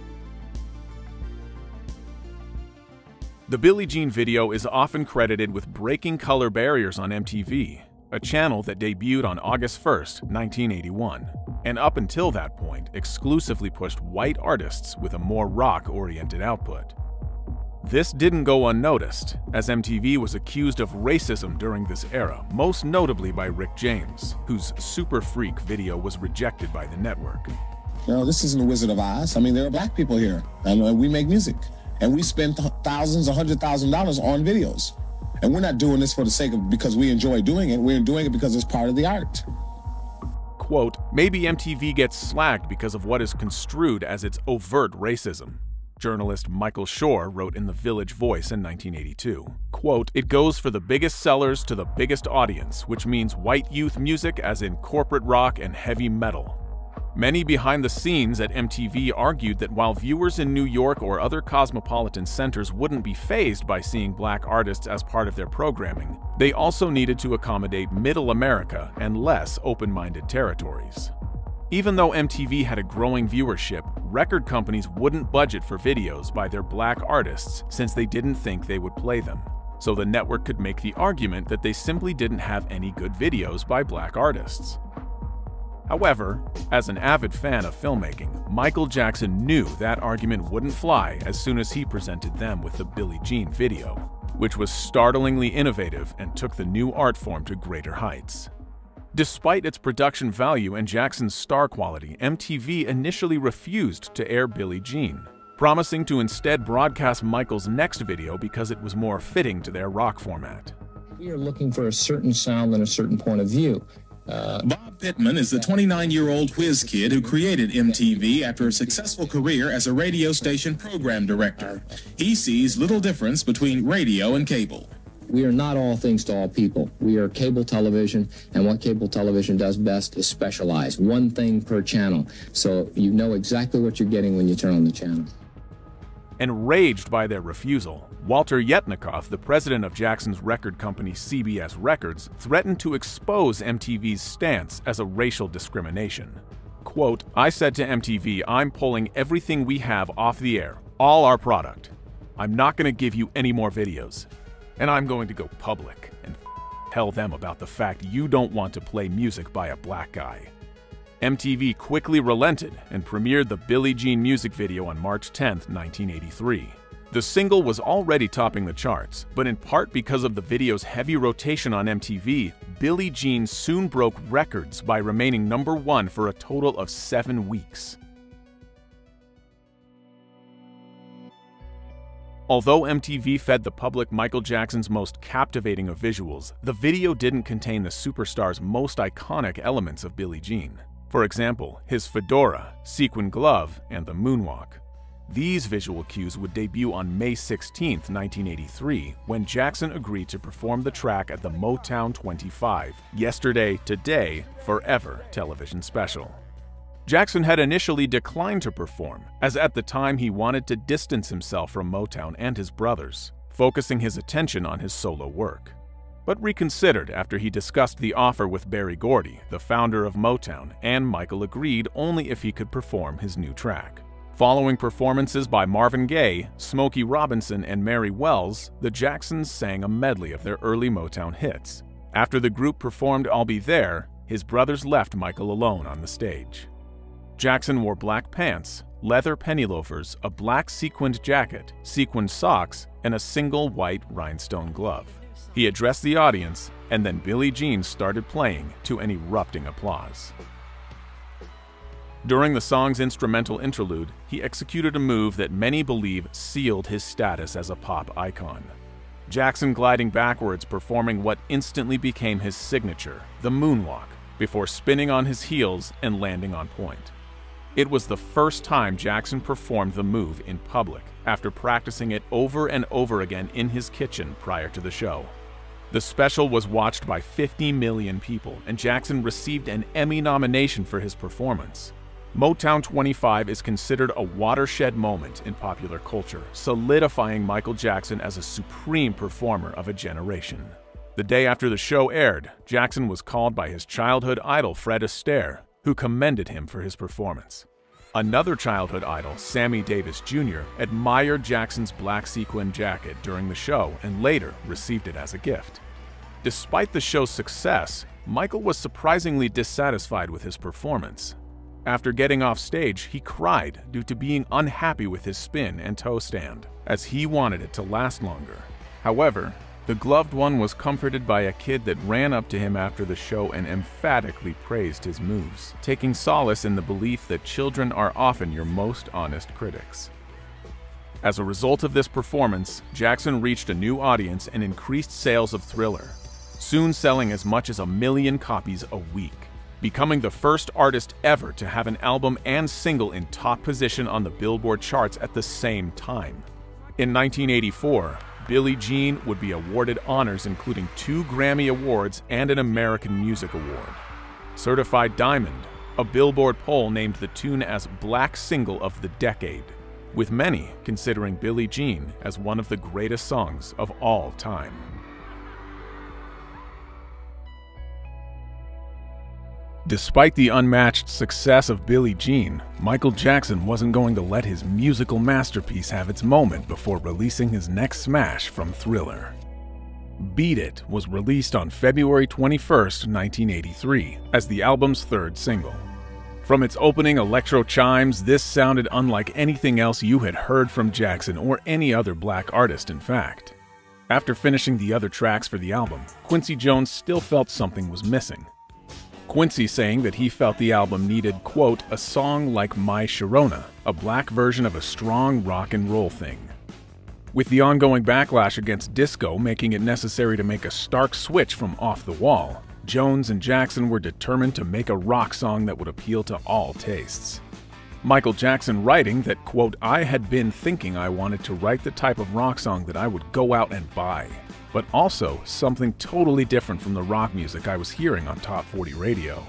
The Billie Jean video is often credited with breaking color barriers on M T V, a channel that debuted on August first, nineteen eighty-one, and up until that point exclusively pushed white artists with a more rock-oriented output. This didn't go unnoticed, as M T V was accused of racism during this era, most notably by Rick James, whose Super Freak video was rejected by the network. You know, this isn't the Wizard of Oz. I mean, there are black people here, and we make music, and we spend thousands, a hundred thousand dollars on videos. And we're not doing this for the sake of because we enjoy doing it. We're doing it because it's part of the art. Quote, "Maybe M T V gets slagged because of what is construed as its overt racism." Journalist Michael Shore wrote in The Village Voice in nineteen eighty-two, quote, "It goes for the biggest sellers to the biggest audience, which means white youth music as in corporate rock and heavy metal." Many behind the scenes at M T V argued that while viewers in New York or other cosmopolitan centers wouldn't be fazed by seeing black artists as part of their programming, they also needed to accommodate middle America and less open-minded territories. Even though M T V had a growing viewership, record companies wouldn't budget for videos by their black artists since they didn't think they would play them. So the network could make the argument that they simply didn't have any good videos by black artists. However, as an avid fan of filmmaking, Michael Jackson knew that argument wouldn't fly as soon as he presented them with the Billie Jean video, which was startlingly innovative and took the new art form to greater heights. Despite its production value and Jackson's star quality, M T V initially refused to air Billie Jean, promising to instead broadcast Michael's next video because it was more fitting to their rock format. We are looking for a certain sound and a certain point of view. Uh, Bob Pittman is the twenty-nine-year-old whiz kid who created M T V after a successful career as a radio station program director. He sees little difference between radio and cable. We are not all things to all people. We are cable television, and what cable television does best is specialize. One thing per channel, so you know exactly what you're getting when you turn on the channel. Enraged by their refusal, Walter Yetnikoff, the president of Jackson's record company C B S Records, threatened to expose M T V's stance as a racial discrimination. Quote, "I said to M T V, I'm pulling everything we have off the air, all our product. I'm not going to give you any more videos. And I'm going to go public and tell them about the fact you don't want to play music by a black guy." M T V quickly relented and premiered the Billie Jean music video on March tenth, nineteen eighty-three. The single was already topping the charts, but in part because of the video's heavy rotation on M T V, Billie Jean soon broke records by remaining number one for a total of seven weeks. Although M T V fed the public Michael Jackson's most captivating of visuals, the video didn't contain the superstar's most iconic elements of Billie Jean. For example, his fedora, sequin glove, and the moonwalk. These visual cues would debut on May sixteenth, nineteen eighty-three, when Jackson agreed to perform the track at the Motown twenty-five, Yesterday, Today, Forever television special. Jackson had initially declined to perform, as at the time he wanted to distance himself from Motown and his brothers, focusing his attention on his solo work, but reconsidered after he discussed the offer with Berry Gordy, the founder of Motown, and Michael agreed only if he could perform his new track. Following performances by Marvin Gaye, Smokey Robinson, and Mary Wells, the Jacksons sang a medley of their early Motown hits. After the group performed I'll Be There, his brothers left Michael alone on the stage. Jackson wore black pants, leather penny loafers, a black sequined jacket, sequined socks, and a single white rhinestone glove. He addressed the audience, and then Billie Jean started playing to an erupting applause. During the song's instrumental interlude, he executed a move that many believe sealed his status as a pop icon. Jackson gliding backwards, performing what instantly became his signature, the moonwalk, before spinning on his heels and landing on point. It was the first time Jackson performed the move in public, after practicing it over and over again in his kitchen prior to the show. The special was watched by fifty million people, and Jackson received an Emmy nomination for his performance. Motown twenty-five is considered a watershed moment in popular culture, solidifying Michael Jackson as a supreme performer of a generation. The day after the show aired, Jackson was called by his childhood idol Fred Astaire, who commended him for his performance. Another childhood idol, Sammy Davis Junior, admired Jackson's black sequin jacket during the show and later received it as a gift. Despite the show's success, Michael was surprisingly dissatisfied with his performance. After getting off stage, he cried due to being unhappy with his spin and toe stand, as he wanted it to last longer. However, the gloved one was comforted by a kid that ran up to him after the show and emphatically praised his moves, taking solace in the belief that children are often your most honest critics. As a result of this performance, Jackson reached a new audience and increased sales of Thriller, soon selling as much as a million copies a week, becoming the first artist ever to have an album and single in top position on the Billboard charts at the same time. In nineteen eighty-four, Billie Jean would be awarded honors including two Grammy Awards and an American Music Award. Certified Diamond, a Billboard poll named the tune as Black Single of the Decade, with many considering Billie Jean as one of the greatest songs of all time. Despite the unmatched success of Billie Jean, Michael Jackson wasn't going to let his musical masterpiece have its moment before releasing his next smash from Thriller. Beat It was released on February twenty-first, nineteen eighty-three, as the album's third single. From its opening electro chimes, this sounded unlike anything else you had heard from Jackson or any other black artist, in fact. After finishing the other tracks for the album, Quincy Jones still felt something was missing. Quincy saying that he felt the album needed, quote, a song like My Sharona, a black version of a strong rock and roll thing. With the ongoing backlash against disco making it necessary to make a stark switch from Off the Wall, Jones and Jackson were determined to make a rock song that would appeal to all tastes. Michael Jackson writing that, quote, I had been thinking I wanted to write the type of rock song that I would go out and buy, but also something totally different from the rock music I was hearing on Top forty radio.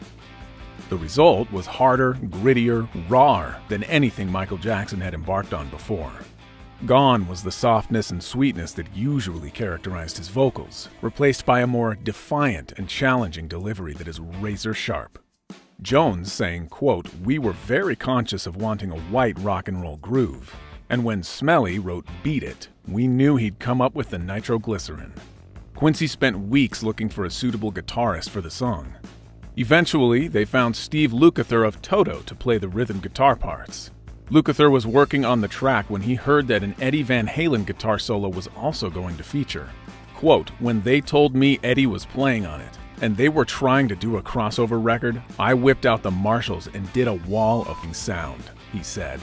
The result was harder, grittier, rawer than anything Michael Jackson had embarked on before. Gone was the softness and sweetness that usually characterized his vocals, replaced by a more defiant and challenging delivery that is razor sharp. Jones saying, quote, we were very conscious of wanting a white rock and roll groove, and when Smelly wrote Beat It, we knew he'd come up with the nitroglycerin. Quincy spent weeks looking for a suitable guitarist for the song. Eventually, they found Steve Lukather of Toto to play the rhythm guitar parts. Lukather was working on the track when he heard that an Eddie Van Halen guitar solo was also going to feature. Quote, when they told me Eddie was playing on it, and they were trying to do a crossover record, I whipped out the Marshalls and did a wall of sound, he said.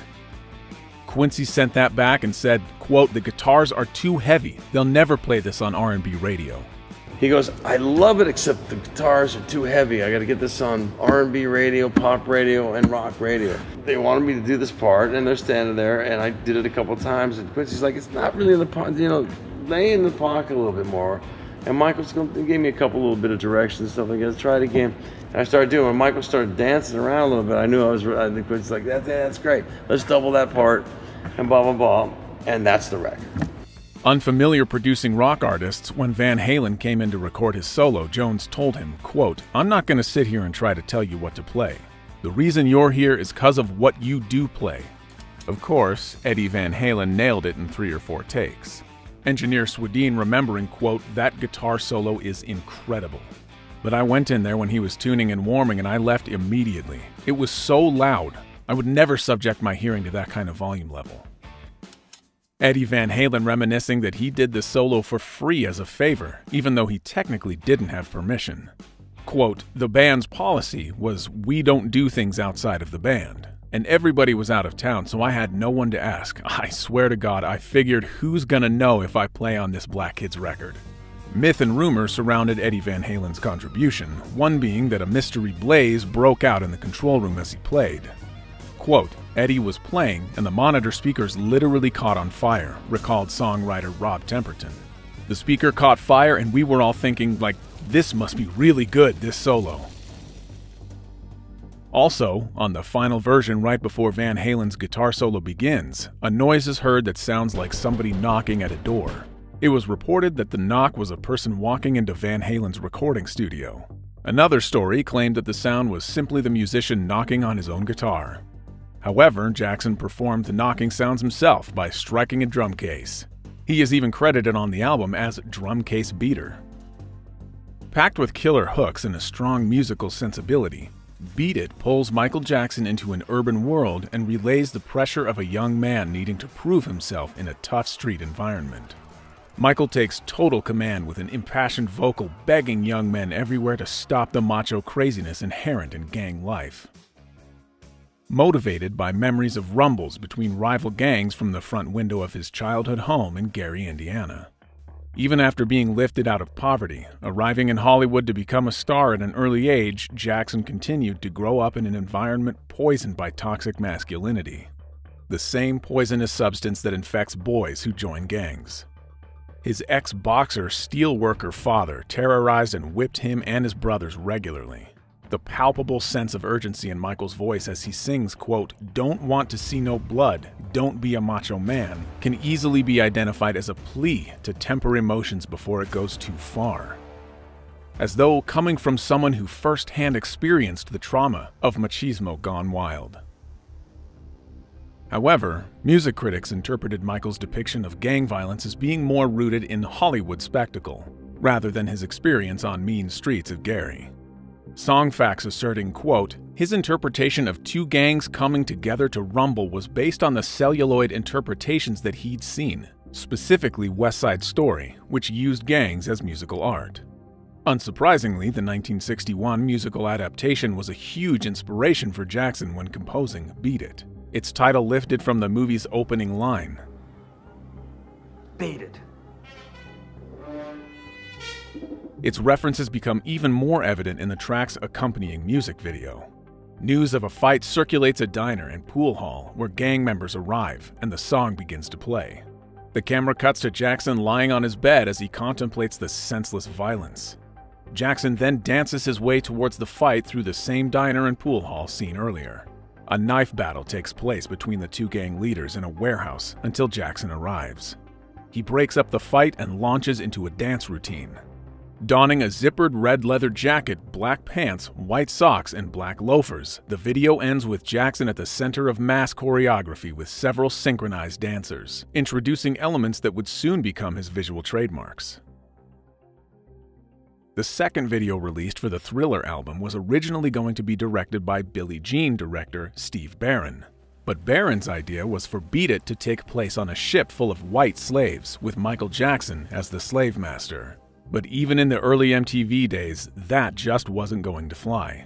Quincy sent that back and said, quote, the guitars are too heavy. They'll never play this on R and B radio. He goes, I love it, except the guitars are too heavy. I got to get this on R and B radio, pop radio, and rock radio. They wanted me to do this part, and they're standing there, and I did it a couple of times, and Quincy's like, it's not really in the pocket, you know, lay in the pocket a little bit more. And Michael's gave me a couple little bit of directions and stuff like that. Let's try it again. And I started doing it. When Michael started dancing around a little bit, I knew I was, I think Quincy's like, that's, that's great. Let's double that part, and blah, blah, blah. And that's the record. Unfamiliar producing rock artists, when Van Halen came in to record his solo, Jones told him, quote, I'm not going to sit here and try to tell you what to play. The reason you're here is because of what you do play. Of course, Eddie Van Halen nailed it in three or four takes. Engineer Swedeen remembering, quote, that guitar solo is incredible. But I went in there when he was tuning and warming and I left immediately. It was so loud, I would never subject my hearing to that kind of volume level. Eddie Van Halen reminiscing that he did the solo for free as a favor, even though he technically didn't have permission. Quote, the band's policy was we don't do things outside of the band. And everybody was out of town, so I had no one to ask. I swear to God, I figured who's gonna know if I play on this Black Kids record? Myth and rumor surrounded Eddie Van Halen's contribution, one being that a mystery blaze broke out in the control room as he played. Quote, Eddie was playing and the monitor speakers literally caught on fire, recalled songwriter Rob Temperton. The speaker caught fire and we were all thinking, like, this must be really good, this solo. Also, on the final version right before Van Halen's guitar solo begins, a noise is heard that sounds like somebody knocking at a door. It was reported that the knock was a person walking into Van Halen's recording studio. Another story claimed that the sound was simply the musician knocking on his own guitar. However, Jackson performed the knocking sounds himself by striking a drum case. He is even credited on the album as drum case beater. Packed with killer hooks and a strong musical sensibility, Beat It pulls Michael Jackson into an urban world and relays the pressure of a young man needing to prove himself in a tough street environment. Michael takes total command with an impassioned vocal begging young men everywhere to stop the macho craziness inherent in gang life. Motivated by memories of rumbles between rival gangs from the front window of his childhood home in Gary, Indiana. Even after being lifted out of poverty, arriving in Hollywood to become a star at an early age, Jackson continued to grow up in an environment poisoned by toxic masculinity, the same poisonous substance that infects boys who join gangs. His ex-boxer, steelworker father terrorized and whipped him and his brothers regularly. The palpable sense of urgency in Michael's voice as he sings, quote, don't want to see no blood, don't be a macho man, can easily be identified as a plea to temper emotions before it goes too far. As though coming from someone who first-hand experienced the trauma of machismo gone wild. However, music critics interpreted Michael's depiction of gang violence as being more rooted in Hollywood spectacle, rather than his experience on mean streets of Gary. Songfacts asserting, quote, his interpretation of two gangs coming together to rumble was based on the celluloid interpretations that he'd seen, specifically West Side Story, which used gangs as musical art. Unsurprisingly, the nineteen sixty-one musical adaptation was a huge inspiration for Jackson when composing Beat It. Its title lifted from the movie's opening line. Beat it. Its references become even more evident in the track's accompanying music video. News of a fight circulates a diner and pool hall where gang members arrive, and the song begins to play. The camera cuts to Jackson lying on his bed as he contemplates the senseless violence. Jackson then dances his way towards the fight through the same diner and pool hall seen earlier. A knife battle takes place between the two gang leaders in a warehouse until Jackson arrives. He breaks up the fight and launches into a dance routine. Donning a zippered red leather jacket, black pants, white socks, and black loafers, the video ends with Jackson at the center of mass choreography with several synchronized dancers, introducing elements that would soon become his visual trademarks. The second video released for the Thriller album was originally going to be directed by Billie Jean director Steve Barron. But Barron's idea was for Beat It to take place on a ship full of white slaves, with Michael Jackson as the slave master. But even in the early M T V days, that just wasn't going to fly.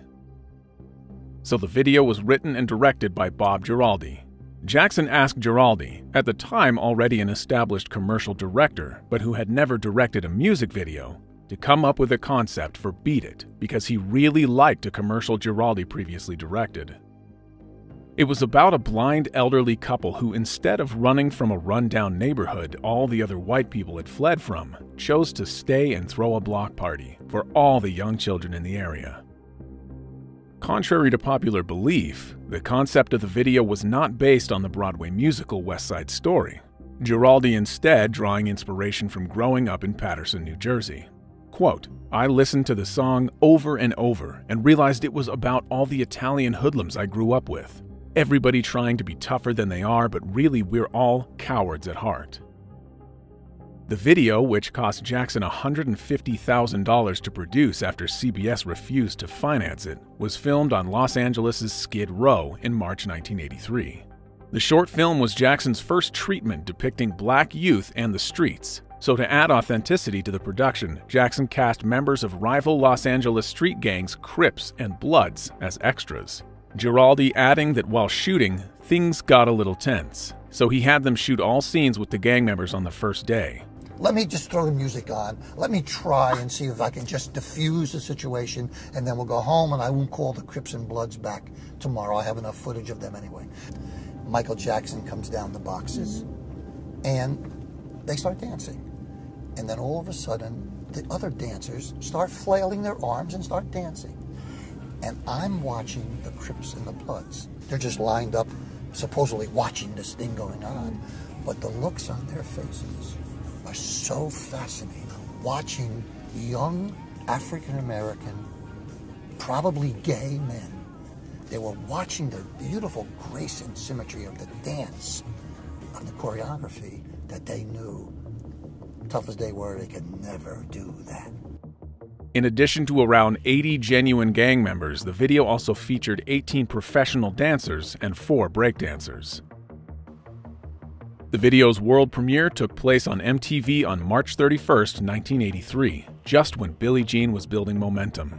So the video was written and directed by Bob Giraldi. Jackson asked Giraldi, at the time already an established commercial director, but who had never directed a music video, to come up with a concept for Beat It because he really liked a commercial Giraldi previously directed. It was about a blind elderly couple who, instead of running from a rundown neighborhood all the other white people had fled from, chose to stay and throw a block party for all the young children in the area. Contrary to popular belief, the concept of the video was not based on the Broadway musical West Side Story, Giraldi instead drawing inspiration from growing up in Paterson, New Jersey. Quote, I listened to the song over and over and realized it was about all the Italian hoodlums I grew up with. Everybody trying to be tougher than they are, but really we're all cowards at heart. The video, which cost Jackson one hundred fifty thousand dollars to produce after C B S refused to finance it, was filmed on Los Angeles' Skid Row in March nineteen eighty-three. The short film was Jackson's first treatment depicting black youth and the streets. So to add authenticity to the production, Jackson cast members of rival Los Angeles street gangs Crips and Bloods as extras. Giraldi adding that while shooting, things got a little tense, so he had them shoot all scenes with the gang members on the first day. Let me just throw the music on. Let me try and see if I can just diffuse the situation, and then we'll go home and I won't call the Crips and Bloods back tomorrow. I have enough footage of them anyway. Michael Jackson comes down the boxes, and they start dancing. And then all of a sudden, the other dancers start flailing their arms and start dancing. And I'm watching the Crips and the Bloods. They're just lined up, supposedly watching this thing going on. But the looks on their faces are so fascinating. Watching young African-American, probably gay men. They were watching the beautiful grace and symmetry of the dance, of the choreography that they knew. Tough as they were, they could never do that. In addition to around eighty genuine gang members, the video also featured eighteen professional dancers and four breakdancers. The video's world premiere took place on M T V on March thirty-first, nineteen eighty-three, just when Billie Jean was building momentum.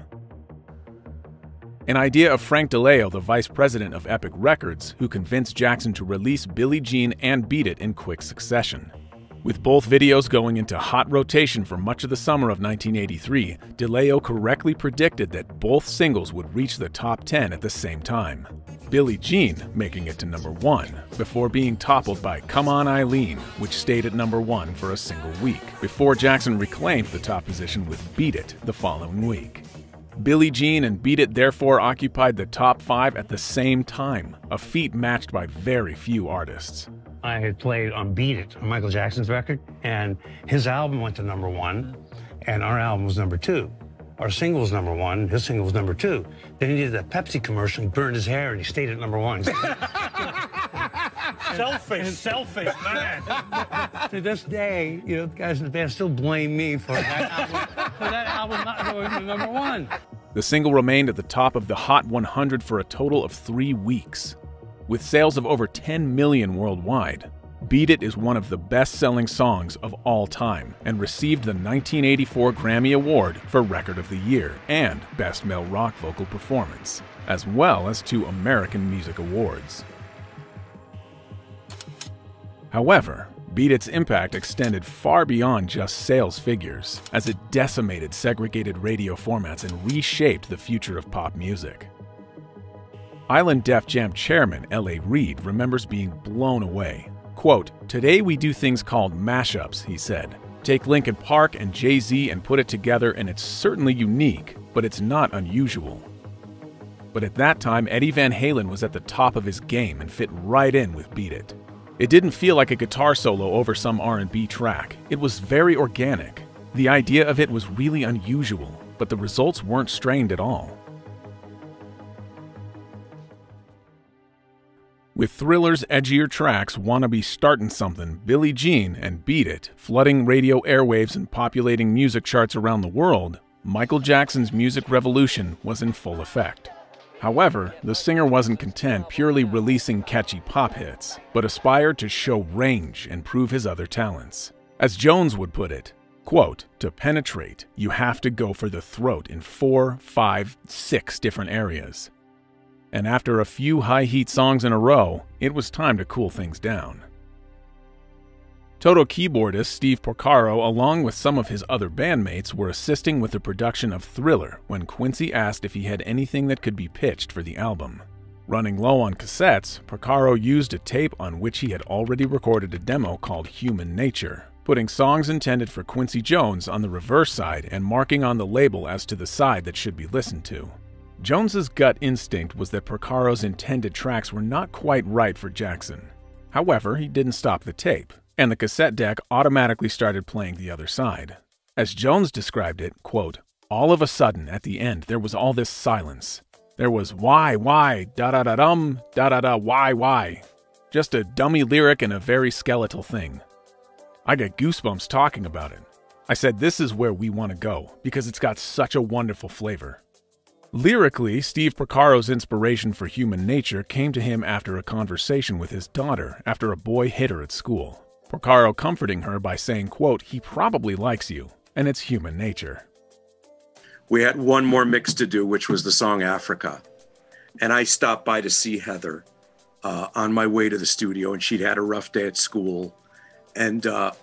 An idea of Frank DeLeo, the vice president of Epic Records, who convinced Jackson to release Billie Jean and Beat It in quick succession. With both videos going into hot rotation for much of the summer of nineteen eighty-three, DeLeo correctly predicted that both singles would reach the top ten at the same time. Billie Jean making it to number one, before being toppled by Come On Eileen, which stayed at number one for a single week, before Jackson reclaimed the top position with Beat It the following week. Billie Jean and Beat It therefore occupied the top five at the same time, a feat matched by very few artists. I had played on Beat It, on Michael Jackson's record, and his album went to number one, and our album was number two. Our single was number one, his single was number two. Then he did that Pepsi commercial, he burned his hair, and he stayed at number one. Selfish, selfish man. To this day, you know, the guys in the band still blame me for that album, for that album not going to number one. The single remained at the top of the Hot one hundred for a total of three weeks. With sales of over ten million worldwide, Beat It is one of the best-selling songs of all time and received the nineteen eighty-four Grammy Award for Record of the Year and Best Male Rock Vocal Performance, as well as two American Music Awards. However, Beat It's impact extended far beyond just sales figures, as it decimated segregated radio formats and reshaped the future of pop music. Island Def Jam chairman L A Reid remembers being blown away. Quote, "Today we do things called mashups," he said. "Take Linkin Park and Jay-Z and put it together and it's certainly unique, but it's not unusual." But at that time, Eddie Van Halen was at the top of his game and fit right in with Beat It. It didn't feel like a guitar solo over some R and B track. It was very organic. The idea of it was really unusual, but the results weren't strained at all. With Thriller's edgier tracks Wanna Be Startin' Something, Billie Jean, and Beat It flooding radio airwaves and populating music charts around the world, Michael Jackson's music revolution was in full effect. However, the singer wasn't content purely releasing catchy pop hits, but aspired to show range and prove his other talents. As Jones would put it, quote, "To penetrate, you have to go for the throat in four, five, six different areas." And after a few high-heat songs in a row, it was time to cool things down. Toto keyboardist Steve Porcaro, along with some of his other bandmates, were assisting with the production of Thriller when Quincy asked if he had anything that could be pitched for the album. Running low on cassettes, Porcaro used a tape on which he had already recorded a demo called Human Nature, putting songs intended for Quincy Jones on the reverse side and marking on the label as to the side that should be listened to. Jones's gut instinct was that Porcaro's intended tracks were not quite right for Jackson. However, he didn't stop the tape, and the cassette deck automatically started playing the other side. As Jones described it, quote, "All of a sudden, at the end, there was all this silence. There was why, why, da-da-da-dum, da-da-da, why, why. Just a dummy lyric and a very skeletal thing. I got goosebumps talking about it. I said this is where we want to go, because it's got such a wonderful flavor." Lyrically, Steve Porcaro's inspiration for Human Nature came to him after a conversation with his daughter after a boy hit her at school. Porcaro comforting her by saying, quote, "He probably likes you, and it's human nature." We had one more mix to do, which was the song Africa. And I stopped by to see Heather uh, on my way to the studio, and she'd had a rough day at school. And uh,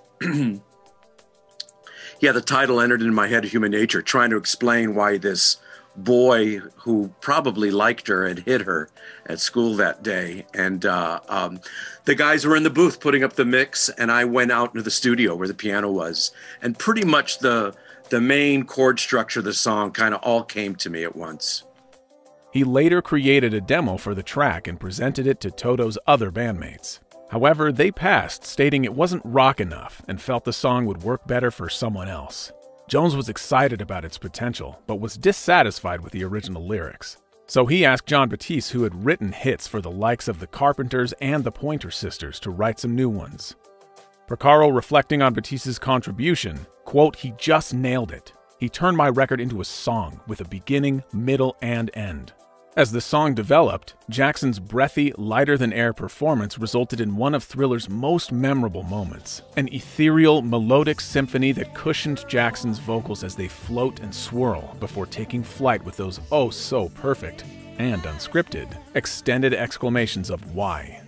yeah, the title entered in my head, Human Nature, trying to explain why this boy who probably liked her had hit her at school that day. And uh, um, the guys were in the booth putting up the mix, and I went out into the studio where the piano was. And pretty much the, the main chord structure of the song kind of all came to me at once. He later created a demo for the track and presented it to Toto's other bandmates. However, they passed, stating it wasn't rock enough and felt the song would work better for someone else. Jones was excited about its potential, but was dissatisfied with the original lyrics. So he asked Jon Batiste, who had written hits for the likes of the Carpenters and the Pointer Sisters, to write some new ones. Porcaro, reflecting on Batiste's contribution, quote, "He just nailed it. He turned my record into a song with a beginning, middle, and end." As the song developed, Jackson's breathy, lighter-than-air performance resulted in one of Thriller's most memorable moments, an ethereal, melodic symphony that cushioned Jackson's vocals as they float and swirl before taking flight with those oh-so-perfect, and unscripted, extended exclamations of why.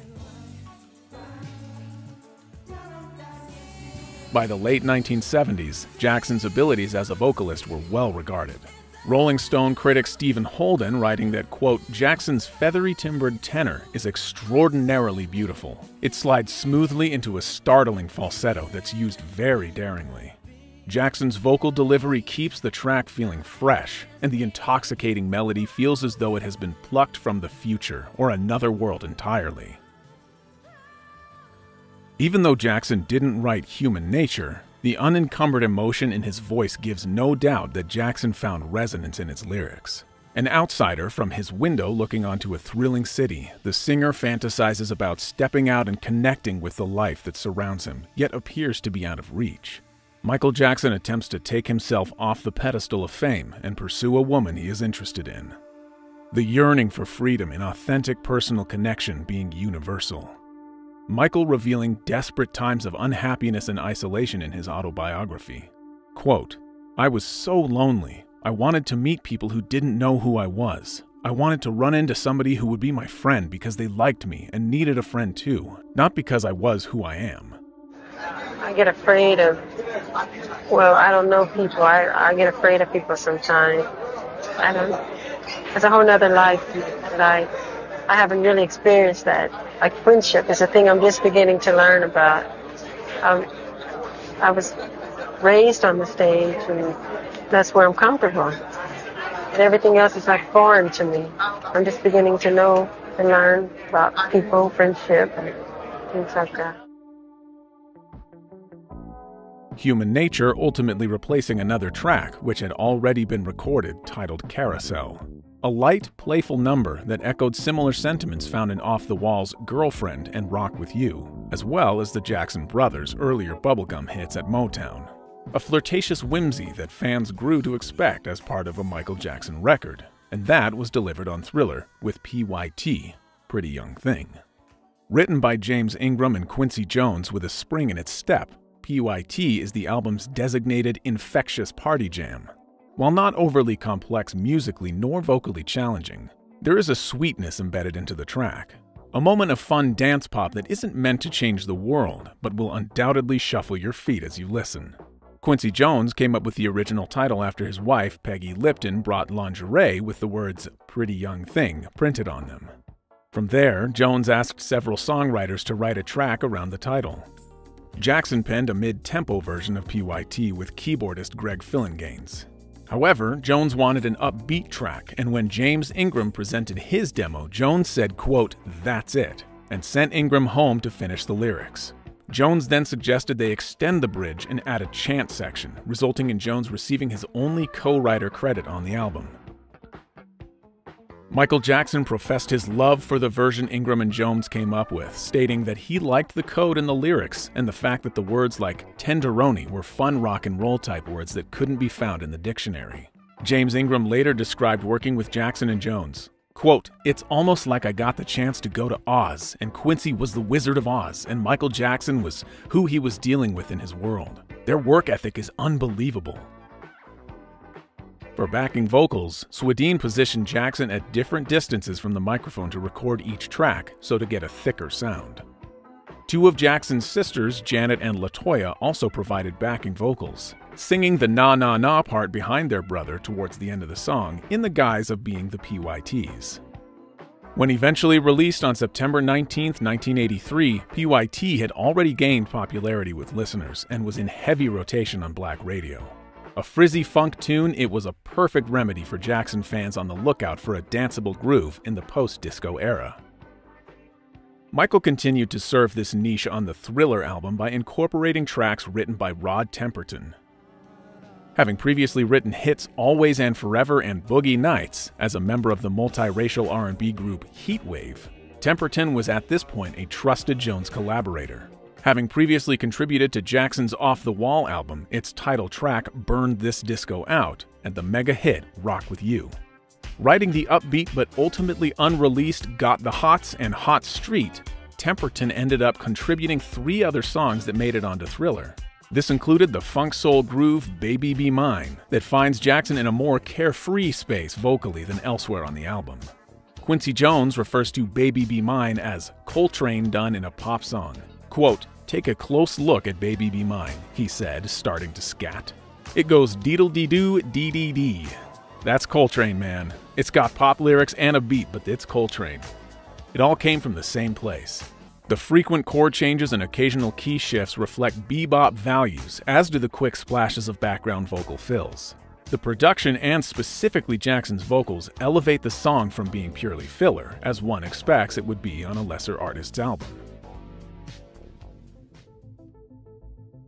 By the late nineteen seventies, Jackson's abilities as a vocalist were well regarded. Rolling Stone critic Stephen Holden writing that, quote, "Jackson's feathery-timbered tenor is extraordinarily beautiful. It slides smoothly into a startling falsetto that's used very daringly. Jackson's vocal delivery keeps the track feeling fresh, and the intoxicating melody feels as though it has been plucked from the future or another world entirely." Even though Jackson didn't write Human Nature, the unencumbered emotion in his voice gives no doubt that Jackson found resonance in its lyrics. An outsider from his window looking onto a thrilling city, the singer fantasizes about stepping out and connecting with the life that surrounds him, yet appears to be out of reach. Michael Jackson attempts to take himself off the pedestal of fame and pursue a woman he is interested in. The yearning for freedom and authentic personal connection being universal. Michael revealing desperate times of unhappiness and isolation in his autobiography. Quote, "I was so lonely. I wanted to meet people who didn't know who I was. I wanted to run into somebody who would be my friend because they liked me and needed a friend too, not because I was who I am." I get afraid of, well, I don't know people. I, I get afraid of people sometimes. I don't, it's a whole nother life that I, I haven't really experienced that. Like friendship is a thing I'm just beginning to learn about. Um, I was raised on the stage and that's where I'm comfortable. And everything else is like foreign to me. I'm just beginning to know and learn about people, friendship, and things like that. Human Nature ultimately replacing another track which had already been recorded, titled Carousel. A light, playful number that echoed similar sentiments found in Off the Wall's Girlfriend and Rock With You, as well as the Jackson Brothers' earlier bubblegum hits at Motown. A flirtatious whimsy that fans grew to expect as part of a Michael Jackson record, and that was delivered on Thriller with P Y T, Pretty Young Thing. Written by James Ingram and Quincy Jones with a spring in its step, P Y T is the album's designated infectious party jam. While not overly complex musically nor vocally challenging, there is a sweetness embedded into the track. A moment of fun dance pop that isn't meant to change the world, but will undoubtedly shuffle your feet as you listen. Quincy Jones came up with the original title after his wife, Peggy Lipton, brought lingerie with the words "Pretty Young Thing" printed on them. From there, Jones asked several songwriters to write a track around the title. Jackson penned a mid-tempo version of P Y T with keyboardist Greg Phillinganes. However, Jones wanted an upbeat track, and when James Ingram presented his demo, Jones said, quote, "That's it," and sent Ingram home to finish the lyrics. Jones then suggested they extend the bridge and add a chant section, resulting in Jones receiving his only co-writer credit on the album. Michael Jackson professed his love for the version Ingram and Jones came up with, stating that he liked the code in the lyrics and the fact that the words like tenderoni were fun rock and roll type words that couldn't be found in the dictionary. James Ingram later described working with Jackson and Jones. Quote, "It's almost like I got the chance to go to Oz, and Quincy was the Wizard of Oz, and Michael Jackson was who he was dealing with in his world. Their work ethic is unbelievable." For backing vocals, Swedien positioned Jackson at different distances from the microphone to record each track, so to get a thicker sound. Two of Jackson's sisters, Janet and LaToya, also provided backing vocals, singing the na na na part behind their brother towards the end of the song in the guise of being the P Y Ts. When eventually released on September nineteenth, nineteen eighty-three, P Y T had already gained popularity with listeners and was in heavy rotation on black radio. A frizzy funk tune, it was a perfect remedy for Jackson fans on the lookout for a danceable groove in the post-disco era. Michael continued to serve this niche on the Thriller album by incorporating tracks written by Rod Temperton. Having previously written hits Always and Forever and Boogie Nights as a member of the multiracial R and B group Heatwave, Temperton was at this point a trusted Jones collaborator. Having previously contributed to Jackson's Off the Wall album, its title track Burned This Disco Out, and the mega hit Rock With You. Writing the upbeat but ultimately unreleased Got the Hots and Hot Street, Temperton ended up contributing three other songs that made it onto Thriller. This included the funk soul groove Baby Be Mine that finds Jackson in a more carefree space vocally than elsewhere on the album. Quincy Jones refers to Baby Be Mine as Coltrane done in a pop song. Quote, "Take a close look at Baby Be Mine," he said, starting to scat. "It goes deedle-dee-doo, dee-dee-dee. That's Coltrane, man. It's got pop lyrics and a beat, but it's Coltrane." It all came from the same place. The frequent chord changes and occasional key shifts reflect bebop values, as do the quick splashes of background vocal fills. The production and specifically Jackson's vocals elevate the song from being purely filler, as one expects it would be on a lesser artist's album.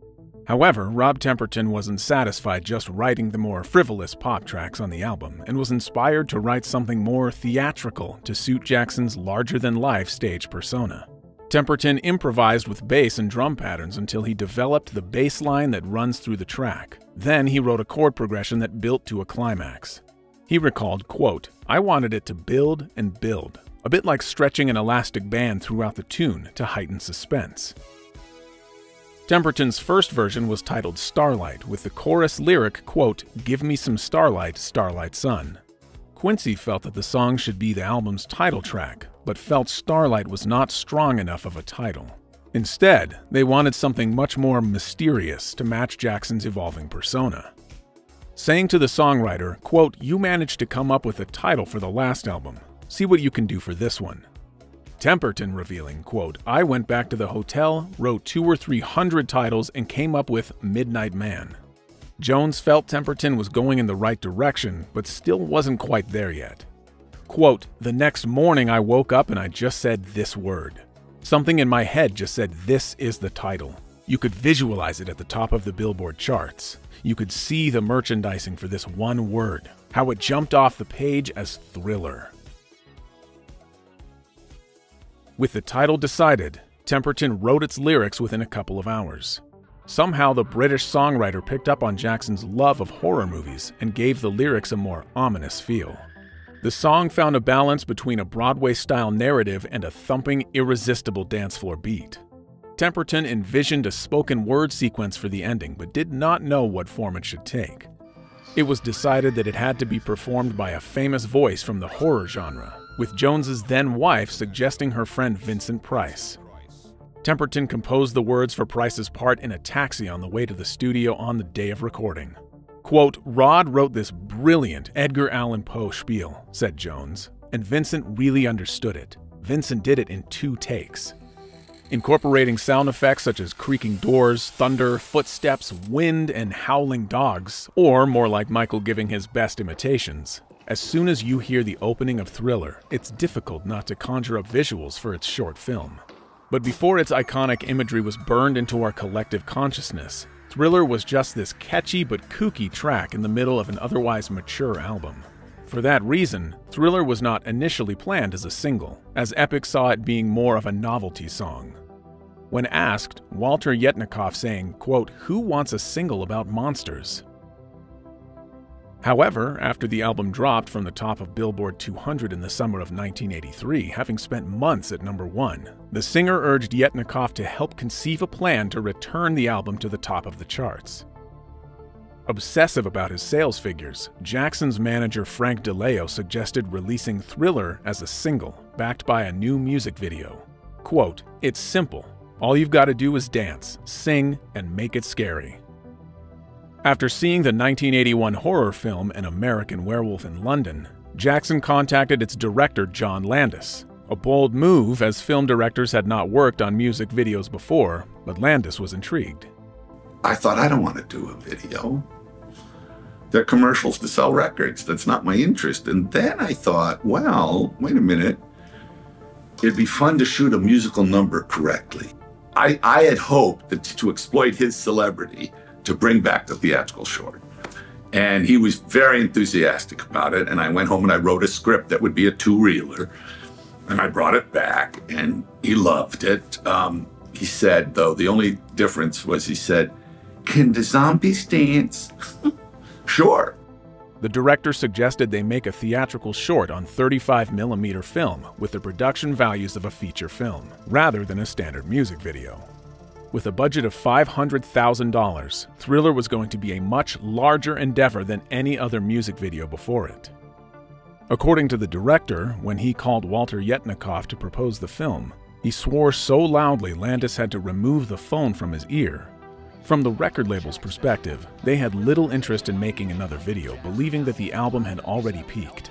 However, Rob Temperton wasn't satisfied just writing the more frivolous pop tracks on the album and was inspired to write something more theatrical to suit Jackson's larger-than-life stage persona. Temperton improvised with bass and drum patterns until he developed the bass line that runs through the track. Then he wrote a chord progression that built to a climax. He recalled, quote, "I wanted it to build and build, a bit like stretching an elastic band throughout the tune to heighten suspense." Temperton's first version was titled Starlight, with the chorus lyric, quote, "Give me some starlight, starlight sun." Quincy felt that the song should be the album's title track, but felt Starlight was not strong enough of a title. Instead, they wanted something much more mysterious to match Jackson's evolving persona. Saying to the songwriter, quote, "You managed to come up with a title for the last album. See what you can do for this one." Temperton revealing, quote, "I went back to the hotel, wrote two or three hundred titles, and came up with Midnight Man." Jones felt Temperton was going in the right direction, but still wasn't quite there yet. Quote, "The next morning I woke up and I just said this word. Something in my head just said this is the title. You could visualize it at the top of the Billboard charts. You could see the merchandising for this one word, how it jumped off the page as Thriller." With the title decided, Temperton wrote its lyrics within a couple of hours. Somehow the British songwriter picked up on Jackson's love of horror movies and gave the lyrics a more ominous feel. The song found a balance between a Broadway-style narrative and a thumping, irresistible dance floor beat. Temperton envisioned a spoken word sequence for the ending, but did not know what form it should take. It was decided that it had to be performed by a famous voice from the horror genre, with Jones's then-wife suggesting her friend Vincent Price. Temperton composed the words for Price's part in a taxi on the way to the studio on the day of recording. Quote, "Rod wrote this brilliant Edgar Allan Poe spiel," said Jones, "and Vincent really understood it. Vincent did it in two takes." Incorporating sound effects such as creaking doors, thunder, footsteps, wind, and howling dogs, or more like Michael giving his best imitations, as soon as you hear the opening of Thriller, it's difficult not to conjure up visuals for its short film. But before its iconic imagery was burned into our collective consciousness, Thriller was just this catchy but kooky track in the middle of an otherwise mature album. For that reason, Thriller was not initially planned as a single, as Epic saw it being more of a novelty song. When asked, Walter Yetnikoff saying, quote, "Who wants a single about monsters?" However, after the album dropped from the top of Billboard two hundred in the summer of nineteen eighty-three, having spent months at number one, the singer urged Yetnikoff to help conceive a plan to return the album to the top of the charts. Obsessive about his sales figures, Jackson's manager Frank DeLeo suggested releasing Thriller as a single, backed by a new music video. Quote, "It's simple. All you've got to do is dance, sing, and make it scary." After seeing the nineteen eighty-one horror film An American Werewolf in London, Jackson contacted its director John Landis. A bold move, as film directors had not worked on music videos before, but Landis was intrigued. I thought, I don't want to do a video. They're commercials to sell records. That's not my interest. And then I thought, well, wait a minute. It'd be fun to shoot a musical number correctly. I, I had hoped that to exploit his celebrity to bring back the theatrical short. And he was very enthusiastic about it. And I went home and I wrote a script that would be a two-reeler. And I brought it back and he loved it. Um, he said, though, the only difference was he said, "Can the zombies dance?" Sure. The director suggested they make a theatrical short on thirty-five millimeter film with the production values of a feature film, rather than a standard music video. With a budget of five hundred thousand dollars, Thriller was going to be a much larger endeavor than any other music video before it. According to the director, when he called Walter Yetnikoff to propose the film, he swore so loudly Landis had to remove the phone from his ear. From the record label's perspective, they had little interest in making another video, believing that the album had already peaked.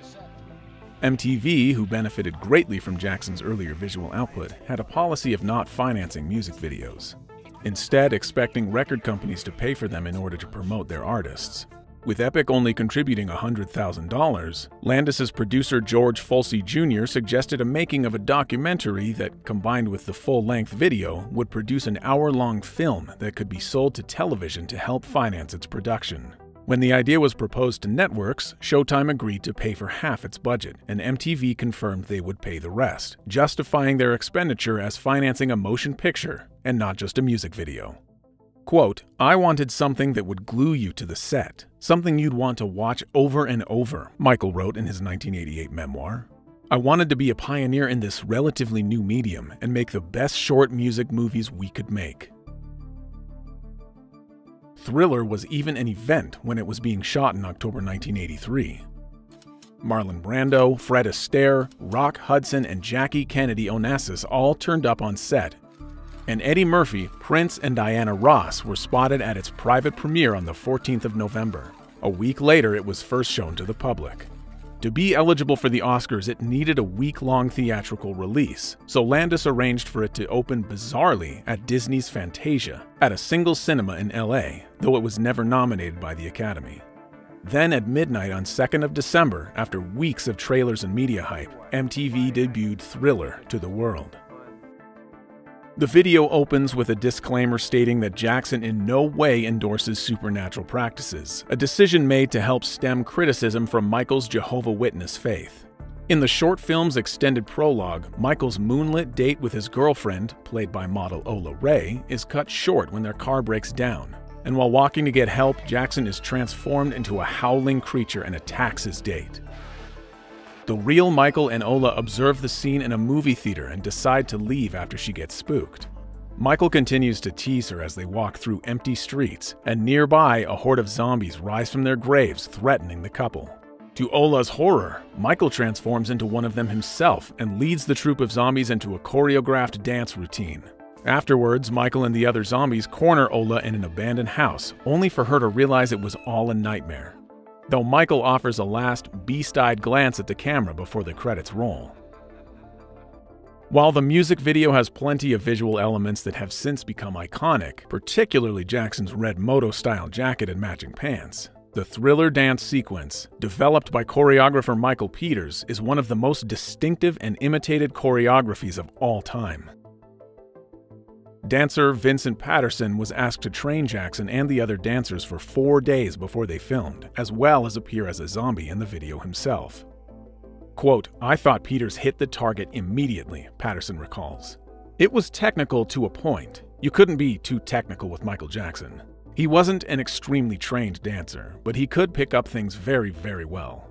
M T V, who benefited greatly from Jackson's earlier visual output, had a policy of not financing music videos, instead expecting record companies to pay for them in order to promote their artists. With Epic only contributing one hundred thousand dollars, Landis's producer George Folsey Junior suggested a making of a documentary that, combined with the full-length video, would produce an hour-long film that could be sold to television to help finance its production. When the idea was proposed to networks, Showtime agreed to pay for half its budget, and M T V confirmed they would pay the rest, justifying their expenditure as financing a motion picture and not just a music video. Quote, "I wanted something that would glue you to the set, something you'd want to watch over and over," Michael wrote in his nineteen eighty-eight memoir. "I wanted to be a pioneer in this relatively new medium and make the best short music movies we could make." Thriller was even an event when it was being shot in October nineteen eighty-three. Marlon Brando, Fred Astaire, Rock Hudson, and Jackie Kennedy Onassis all turned up on set, and Eddie Murphy, Prince, and Diana Ross were spotted at its private premiere on the fourteenth of November. A week later, it was first shown to the public. To be eligible for the Oscars, it needed a week-long theatrical release, so Landis arranged for it to open bizarrely at Disney's Fantasia, at a single cinema in L A, though it was never nominated by the Academy. Then at midnight on second of December, after weeks of trailers and media hype, M T V debuted Thriller to the world. The video opens with a disclaimer stating that Jackson in no way endorses supernatural practices, a decision made to help stem criticism from Michael's Jehovah's Witness faith. In the short film's extended prologue, Michael's moonlit date with his girlfriend, played by model Ola Ray, is cut short when their car breaks down. And while walking to get help, Jackson is transformed into a howling creature and attacks his date. The real Michael and Ola observe the scene in a movie theater and decide to leave after she gets spooked. Michael continues to tease her as they walk through empty streets, and nearby a horde of zombies rise from their graves, threatening the couple. To Ola's horror, Michael transforms into one of them himself and leads the troop of zombies into a choreographed dance routine. Afterwards, Michael and the other zombies corner Ola in an abandoned house, only for her to realize it was all a nightmare, though Michael offers a last beast-eyed glance at the camera before the credits roll. While the music video has plenty of visual elements that have since become iconic, particularly Jackson's red moto-style jacket and matching pants, the Thriller dance sequence, developed by choreographer Michael Peters, is one of the most distinctive and imitated choreographies of all time. Dancer Vincent Patterson was asked to train Jackson and the other dancers for four days before they filmed, as well as appear as a zombie in the video himself. Quote, "I thought Peters hit the target immediately," Patterson recalls. "It was technical to a point. You couldn't be too technical with Michael Jackson. He wasn't an extremely trained dancer, but he could pick up things very, very well."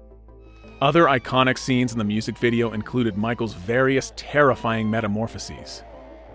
Other iconic scenes in the music video included Michael's various terrifying metamorphoses.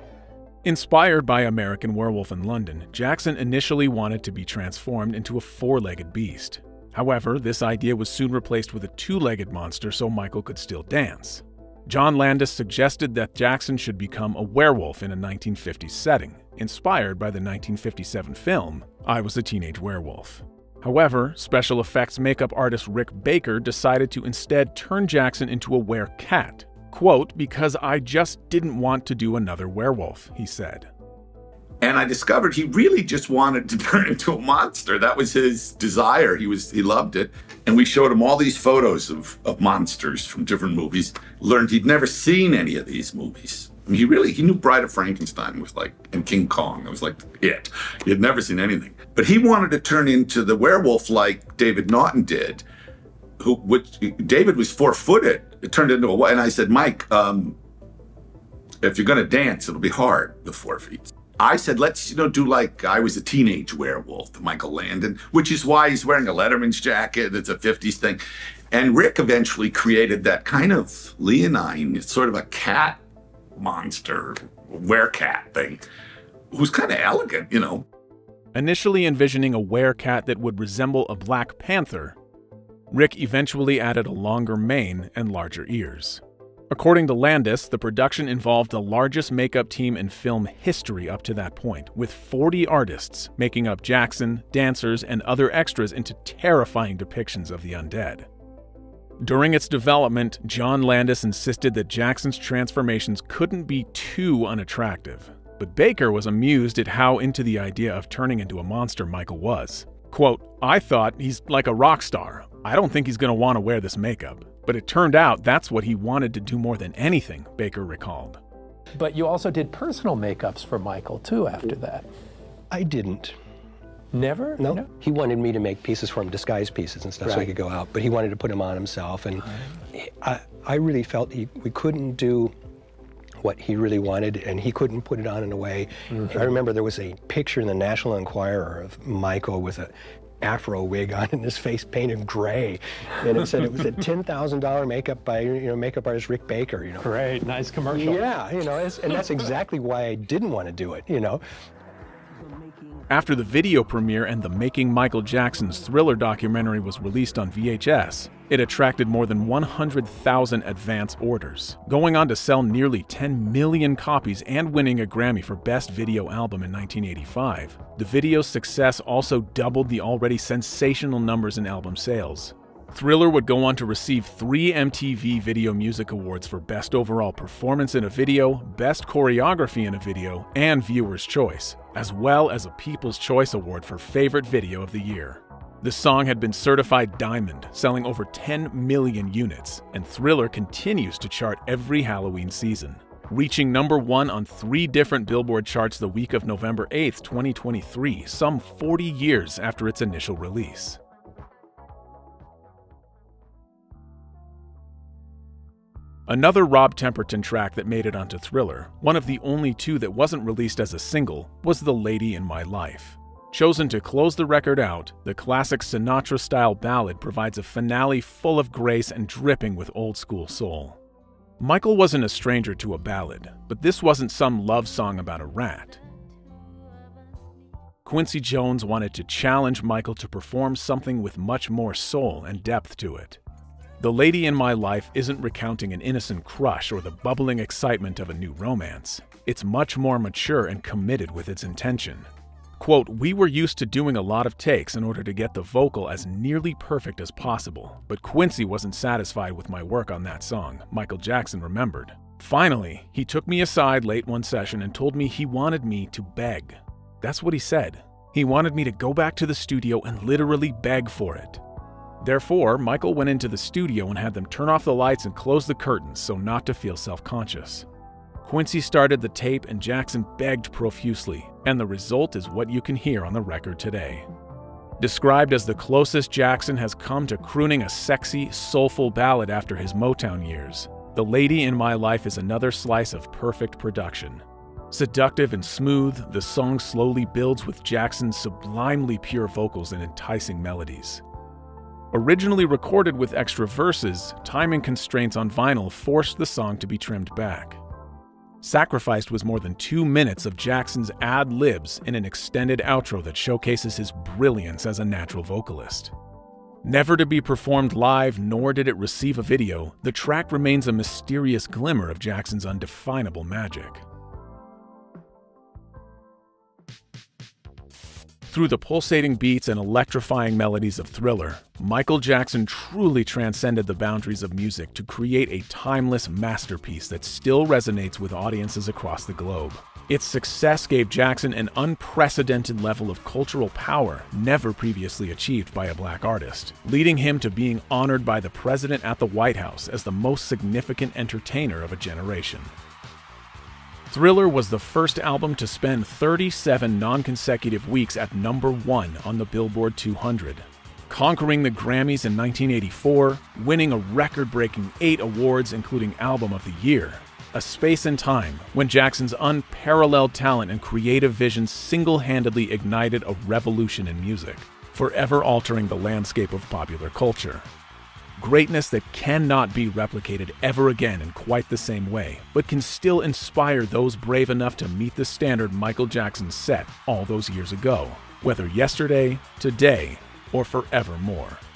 Inspired by American Werewolf in London, Jackson initially wanted to be transformed into a four-legged beast. However, this idea was soon replaced with a two-legged monster so Michael could still dance. John Landis suggested that Jackson should become a werewolf in a nineteen fifties setting, inspired by the nineteen fifty-seven film I Was a Teenage Werewolf. However, special effects makeup artist Rick Baker decided to instead turn Jackson into a werecat. Quote, "Because I just didn't want to do another werewolf," he said. And I discovered he really just wanted to turn into a monster. That was his desire. He was he loved it. And we showed him all these photos of, of monsters from different movies. Learned he'd never seen any of these movies. I mean, he really, he knew Bride of Frankenstein was like, and King Kong. It was like it. He had never seen anything. But he wanted to turn into the werewolf like David Naughton did, who, which, David was four-footed. It turned into a, and I said, Mike, um, if you're gonna dance, it'll be hard with four feet. I said, let's, you know, do like I Was a Teenage Werewolf, Michael Landon, which is why he's wearing a Letterman's jacket. It's a fifties thing. And Rick eventually created that kind of leonine, it's sort of a cat monster, werecat thing, who's kind of elegant, you know. Initially envisioning a werecat that would resemble a Black Panther, Rick eventually added a longer mane and larger ears. According to Landis, the production involved the largest makeup team in film history up to that point, with forty artists making up Jackson, dancers, and other extras into terrifying depictions of the undead. During its development, John Landis insisted that Jackson's transformations couldn't be too unattractive, but Baker was amused at how into the idea of turning into a monster Michael was. Quote, "I thought he's like a rock star. I don't think he's going to want to wear this makeup. But it turned out that's what he wanted to do more than anything," Baker recalled. But you also did personal makeups for Michael, too, after that. I didn't. Never? No. no. He wanted me to make pieces for him, disguise pieces and stuff, right, so he could go out. But he wanted to put them on himself. And right. I, I really felt he, we couldn't do what he really wanted, and he couldn't put it on in a way. Mm-hmm. I remember there was a picture in the National Enquirer of Michael with a afro wig on and his face painted gray, and it said it was a ten thousand dollar makeup by, you know, makeup artist Rick Baker. You know, great, nice commercial. Yeah, you know, it's, and that's exactly why I didn't want to do it. You know. After the video premiere and the Making Michael Jackson's Thriller documentary was released on V H S, it attracted more than one hundred thousand advance orders, going on to sell nearly ten million copies and winning a Grammy for Best Video Album in nineteen eighty-five. The video's success also doubled the already sensational numbers in album sales. Thriller would go on to receive three M T V Video Music Awards for Best Overall Performance in a Video, Best Choreography in a Video, and Viewer's Choice, as well as a People's Choice Award for Favorite Video of the Year. The song had been certified diamond, selling over ten million units, and Thriller continues to chart every Halloween season, reaching number one on three different Billboard charts the week of November eighth, twenty twenty-three, some forty years after its initial release. Another Rob Temperton track that made it onto Thriller, one of the only two that wasn't released as a single, was The Lady in My Life. Chosen to close the record out, the classic Sinatra-style ballad provides a finale full of grace and dripping with old-school soul. Michael wasn't a stranger to a ballad, but this wasn't some love song about a rat. Quincy Jones wanted to challenge Michael to perform something with much more soul and depth to it. The Lady in My Life isn't recounting an innocent crush or the bubbling excitement of a new romance. It's much more mature and committed with its intention. Quote, "We were used to doing a lot of takes in order to get the vocal as nearly perfect as possible, but Quincy wasn't satisfied with my work on that song," Michael Jackson remembered. "Finally, he took me aside late one session and told me he wanted me to beg. That's what he said. He wanted me to go back to the studio and literally beg for it. Therefore, Michael went into the studio and had them turn off the lights and close the curtains so not to feel self-conscious. Quincy started the tape and Jackson begged profusely, and the result is what you can hear on the record today. Described as the closest Jackson has come to crooning a sexy, soulful ballad after his Motown years, The Lady in My Life is another slice of perfect production. Seductive and smooth, the song slowly builds with Jackson's sublimely pure vocals and enticing melodies. Originally recorded with extra verses, timing constraints on vinyl forced the song to be trimmed back. Sacrificed was more than two minutes of Jackson's ad-libs in an extended outro that showcases his brilliance as a natural vocalist. Never to be performed live, nor did it receive a video, the track remains a mysterious glimmer of Jackson's undefinable magic. Through the pulsating beats and electrifying melodies of Thriller, Michael Jackson truly transcended the boundaries of music to create a timeless masterpiece that still resonates with audiences across the globe. Its success gave Jackson an unprecedented level of cultural power never previously achieved by a black artist, leading him to being honored by the president at the White House as the most significant entertainer of a generation. Thriller was the first album to spend thirty-seven non-consecutive weeks at number one on the Billboard two hundred, conquering the Grammys in nineteen eighty-four, winning a record-breaking eight awards including Album of the Year, a space and time when Jackson's unparalleled talent and creative vision single-handedly ignited a revolution in music, forever altering the landscape of popular culture. Greatness that cannot be replicated ever again in quite the same way, but can still inspire those brave enough to meet the standard Michael Jackson set all those years ago, whether yesterday, today, or forevermore.